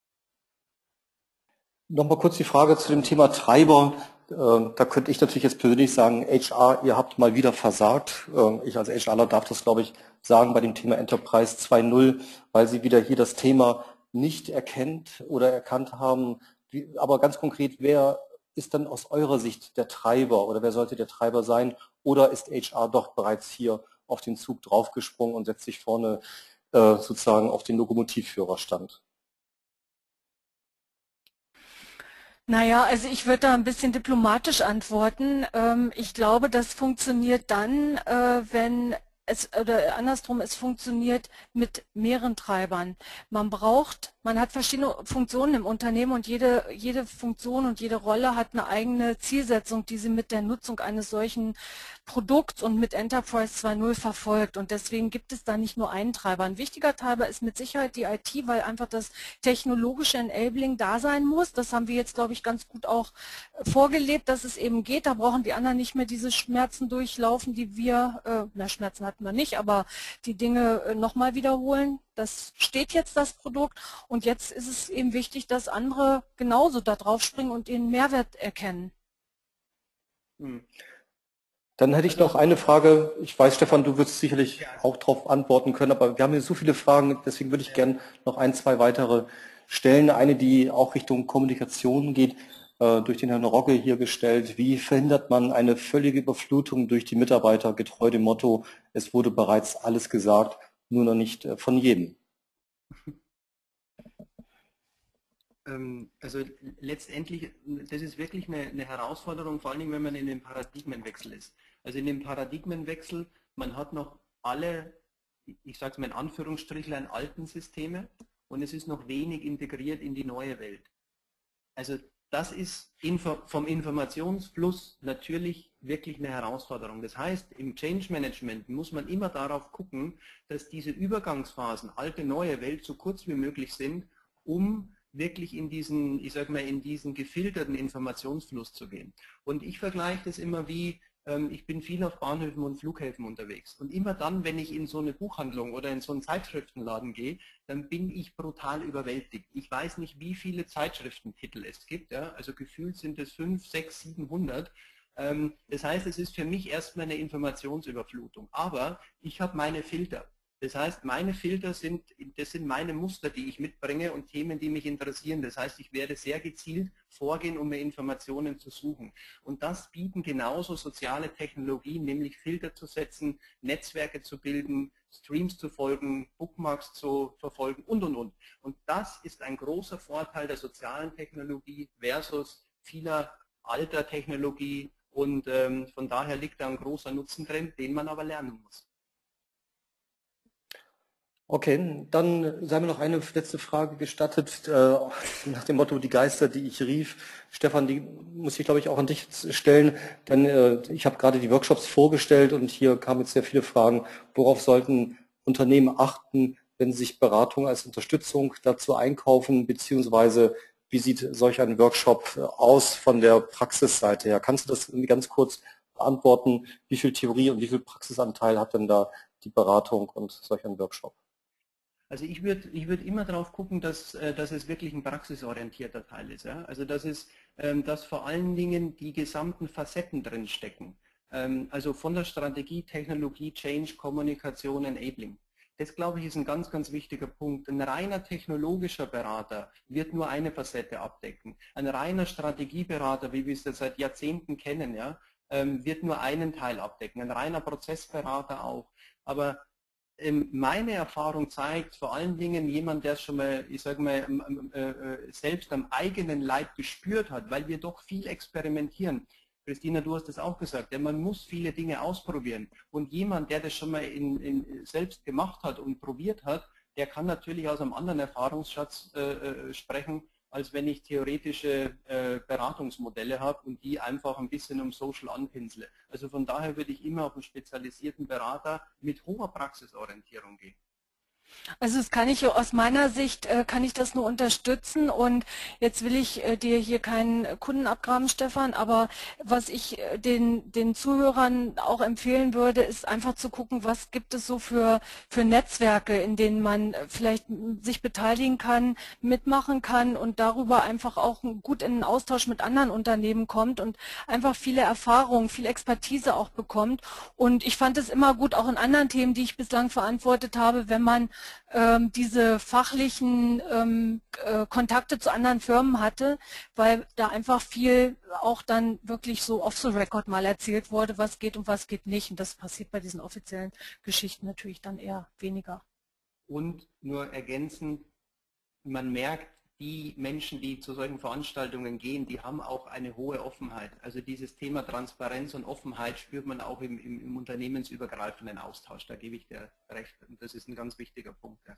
Nochmal kurz die Frage zu dem Thema Treiber. Da könnte ich natürlich jetzt persönlich sagen, H R, ihr habt mal wieder versagt. Ich als HRler darf das, glaube ich, sagen bei dem Thema Enterprise zwei Punkt null, weil sie wieder hier das Thema nicht erkennt oder erkannt haben. Aber ganz konkret, wer ist dann aus eurer Sicht der Treiber oder wer sollte der Treiber sein? Oder ist H R doch bereits hier auf den Zug draufgesprungen und setzt sich vorne äh, sozusagen auf den Lokomotivführerstand? Naja, also ich würde da ein bisschen diplomatisch antworten. Ähm, ich glaube, das funktioniert dann, äh, wenn es, oder andersrum, es funktioniert mit mehreren Treibern. Man braucht, man hat verschiedene Funktionen im Unternehmen und jede, jede Funktion und jede Rolle hat eine eigene Zielsetzung, die sie mit der Nutzung eines solchen Produkts und mit Enterprise zwei Punkt null verfolgt. Und deswegen gibt es da nicht nur einen Treiber. Ein wichtiger Treiber ist mit Sicherheit die I T, weil einfach das technologische Enabling da sein muss. Das haben wir jetzt, glaube ich, ganz gut auch vorgelebt, dass es eben geht. Da brauchen die anderen nicht mehr diese Schmerzen durchlaufen, die wir, äh, na Schmerzen hatten wir nicht, aber die Dinge äh, nochmal wiederholen. Das steht jetzt, das Produkt, und jetzt ist es eben wichtig, dass andere genauso da drauf springen und den Mehrwert erkennen. Hm. Dann hätte ich noch eine Frage. Ich weiß, Stefan, du wirst sicherlich auch darauf antworten können, aber wir haben hier so viele Fragen, deswegen würde ich gerne noch ein, zwei weitere stellen. Eine, die auch Richtung Kommunikation geht, äh, durch den Herrn Rogge hier gestellt. Wie verhindert man eine völlige Überflutung durch die Mitarbeiter, getreu dem Motto, es wurde bereits alles gesagt, nur noch nicht äh, von jedem? Also letztendlich, das ist wirklich eine, eine Herausforderung, vor allen Dingen, wenn man in dem Paradigmenwechsel ist. Also in dem Paradigmenwechsel, man hat noch alle, ich sage es mal in Anführungsstrichlein, alten Systeme und es ist noch wenig integriert in die neue Welt. Also das ist info, vom Informationsfluss natürlich wirklich eine Herausforderung. Das heißt, im Change Management muss man immer darauf gucken, dass diese Übergangsphasen, alte, neue Welt, so kurz wie möglich sind, um wirklich in diesen, ich sag mal, in diesen gefilterten Informationsfluss zu gehen. Und ich vergleiche das immer wie, ähm, ich bin viel auf Bahnhöfen und Flughäfen unterwegs. Und immer dann, wenn ich in so eine Buchhandlung oder in so einen Zeitschriftenladen gehe, dann bin ich brutal überwältigt. Ich weiß nicht, wie viele Zeitschriftentitel es gibt. Ja? Also gefühlt sind es fünf, sechs, siebenhundert. Ähm, das heißt, es ist für mich erstmal eine Informationsüberflutung. Aber ich habe meine Filter. Das heißt, meine Filter sind, das sind meine Muster, die ich mitbringe und Themen, die mich interessieren. Das heißt, ich werde sehr gezielt vorgehen, um mir Informationen zu suchen. Und das bieten genauso soziale Technologien, nämlich Filter zu setzen, Netzwerke zu bilden, Streams zu folgen, Bookmarks zu verfolgen und, und, und. Und das ist ein großer Vorteil der sozialen Technologie versus vieler alter Technologie. Und ähm, von daher liegt da ein großer Nutzen drin, den man aber lernen muss. Okay, dann sei mir noch eine letzte Frage gestattet, äh, nach dem Motto, die Geister, die ich rief. Stefan, die muss ich, glaube ich, auch an dich stellen, denn äh, ich habe gerade die Workshops vorgestellt und hier kamen jetzt sehr viele Fragen, worauf sollten Unternehmen achten, wenn sie sich Beratung als Unterstützung dazu einkaufen, beziehungsweise wie sieht solch ein Workshop aus von der Praxisseite her? Kannst du das ganz kurz beantworten? Wie viel Theorie und wie viel Praxisanteil hat denn da die Beratung und solch ein Workshop? Also ich würde ich würd immer darauf gucken, dass, dass es wirklich ein praxisorientierter Teil ist. Ja? Also dass, es, dass vor allen Dingen die gesamten Facetten drin stecken. Also von der Strategie, Technologie, Change, Kommunikation, Enabling. Das, glaube ich, ist ein ganz, ganz wichtiger Punkt. Ein reiner technologischer Berater wird nur eine Facette abdecken. Ein reiner Strategieberater, wie wir es seit Jahrzehnten kennen, ja, wird nur einen Teil abdecken. Ein reiner Prozessberater auch. Aber meine Erfahrung zeigt, vor allen Dingen jemand, der es schon mal, ich sage mal, selbst am eigenen Leib gespürt hat, weil wir doch viel experimentieren. Christina, du hast es auch gesagt, ja, man muss viele Dinge ausprobieren. Und jemand, der das schon mal in, in, selbst gemacht hat und probiert hat, der kann natürlich aus einem anderen Erfahrungsschatz äh, sprechen, als wenn ich theoretische äh, Beratungsmodelle habe und die einfach ein bisschen um Social anpinsle. Also von daher würde ich immer auf einen spezialisierten Berater mit hoher Praxisorientierung gehen. Also das kann ich aus meiner Sicht, äh, kann ich das nur unterstützen, und jetzt will ich äh, dir hier keinen Kunden abgraben, Stefan, aber was ich äh, den, den Zuhörern auch empfehlen würde, ist einfach zu gucken, was gibt es so für, für Netzwerke, in denen man vielleicht sich beteiligen kann, mitmachen kann und darüber einfach auch gut in den Austausch mit anderen Unternehmen kommt und einfach viele Erfahrungen, viel Expertise auch bekommt. Und ich fand es immer gut, auch in anderen Themen, die ich bislang verantwortet habe, wenn man ähm, diese fachlichen ähm, äh, Kontakte zu anderen Firmen hatte, weil da einfach viel auch dann wirklich so off the record mal erzählt wurde, was geht und was geht nicht. Und das passiert bei diesen offiziellen Geschichten natürlich dann eher weniger. Und nur ergänzend, man merkt, die Menschen, die zu solchen Veranstaltungen gehen, die haben auch eine hohe Offenheit. Also dieses Thema Transparenz und Offenheit spürt man auch im, im, im unternehmensübergreifenden Austausch. Da gebe ich dir recht. Und das ist ein ganz wichtiger Punkt. Ja.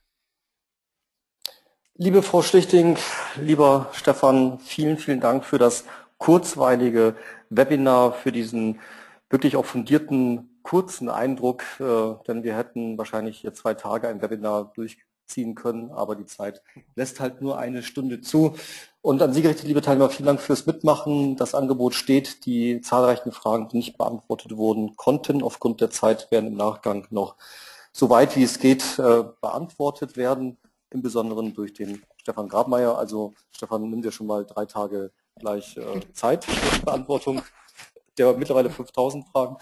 Liebe Frau Schlichting, lieber Stefan, vielen, vielen Dank für das kurzweilige Webinar, für diesen wirklich auch fundierten, kurzen Eindruck, äh, denn wir hätten wahrscheinlich hier zwei Tage ein Webinar durchziehen können, aber die Zeit lässt halt nur eine Stunde zu. Und an Sie gerichtet, liebe Teilnehmer, vielen Dank fürs Mitmachen. Das Angebot steht. Die zahlreichen Fragen, die nicht beantwortet wurden, konnten aufgrund der Zeit, werden im Nachgang noch so weit wie es geht äh, beantwortet werden, im Besonderen durch den Stefan Grabmeier. Also Stefan, nimm dir schon mal drei Tage gleich äh, Zeit für die Beantwortung der mittlerweile fünftausend Fragen.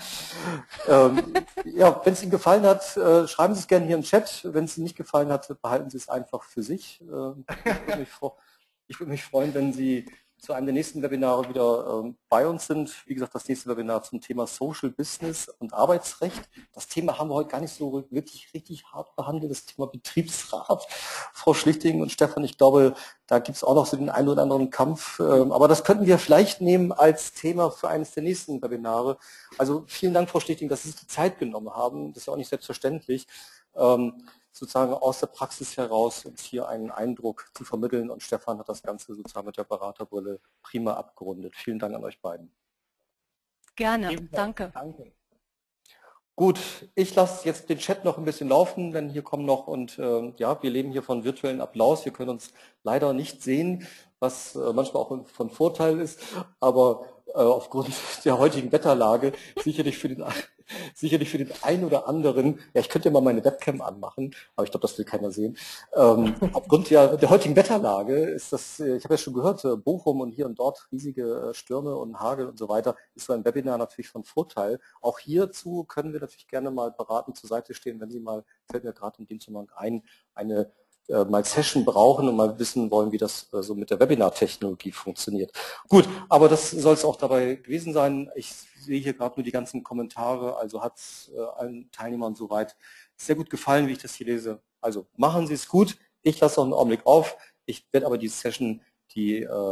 Ähm, ja, wenn es Ihnen gefallen hat, äh, schreiben Sie es gerne hier im Chat. Wenn es Ihnen nicht gefallen hat, behalten Sie es einfach für sich. Äh, ich würde mich, ich würde mich freuen, wenn Sie zu einem der nächsten Webinare wieder ähm, bei uns sind. Wie gesagt, das nächste Webinar zum Thema Social Business und Arbeitsrecht. Das Thema haben wir heute gar nicht so wirklich richtig hart behandelt, das Thema Betriebsrat. Frau Schlichting und Stefan, ich glaube, da gibt es auch noch so den einen oder anderen Kampf. Ähm, aber das könnten wir vielleicht nehmen als Thema für eines der nächsten Webinare. Also vielen Dank, Frau Schlichting, dass Sie sich die Zeit genommen haben. Das ist ja auch nicht selbstverständlich. Ähm, sozusagen aus der Praxis heraus uns hier einen Eindruck zu vermitteln. Und Stefan hat das Ganze sozusagen mit der Beraterbrille prima abgerundet. Vielen Dank an euch beiden. Gerne, danke. Danke. Gut, ich lasse jetzt den Chat noch ein bisschen laufen, denn hier kommen noch und äh, ja, wir leben hier von virtuellen Applaus. Wir können uns leider nicht sehen, was äh, manchmal auch von Vorteil ist, aber äh, aufgrund der heutigen Wetterlage sicherlich für den sicherlich für den einen oder anderen, ja, ich könnte ja mal meine Webcam anmachen, aber ich glaube, das will keiner sehen. Ähm, aufgrund der, der heutigen Wetterlage ist das, ich habe ja schon gehört, Bochum und hier und dort riesige Stürme und Hagel und so weiter, ist so ein Webinar natürlich von Vorteil. Auch hierzu können wir natürlich gerne mal beratend zur Seite stehen, wenn Sie mal, fällt mir gerade in dem Zusammenhang ein, eine äh, mal Session brauchen und mal wissen wollen, wie das äh, so mit der Webinar-Technologie funktioniert. Gut, aber das soll es auch dabei gewesen sein. Ich sehe hier gerade nur die ganzen Kommentare, also hat es äh, allen Teilnehmern soweit sehr gut gefallen, wie ich das hier lese. Also machen Sie es gut. Ich lasse noch einen Augenblick auf. Ich werde aber die Session, die äh,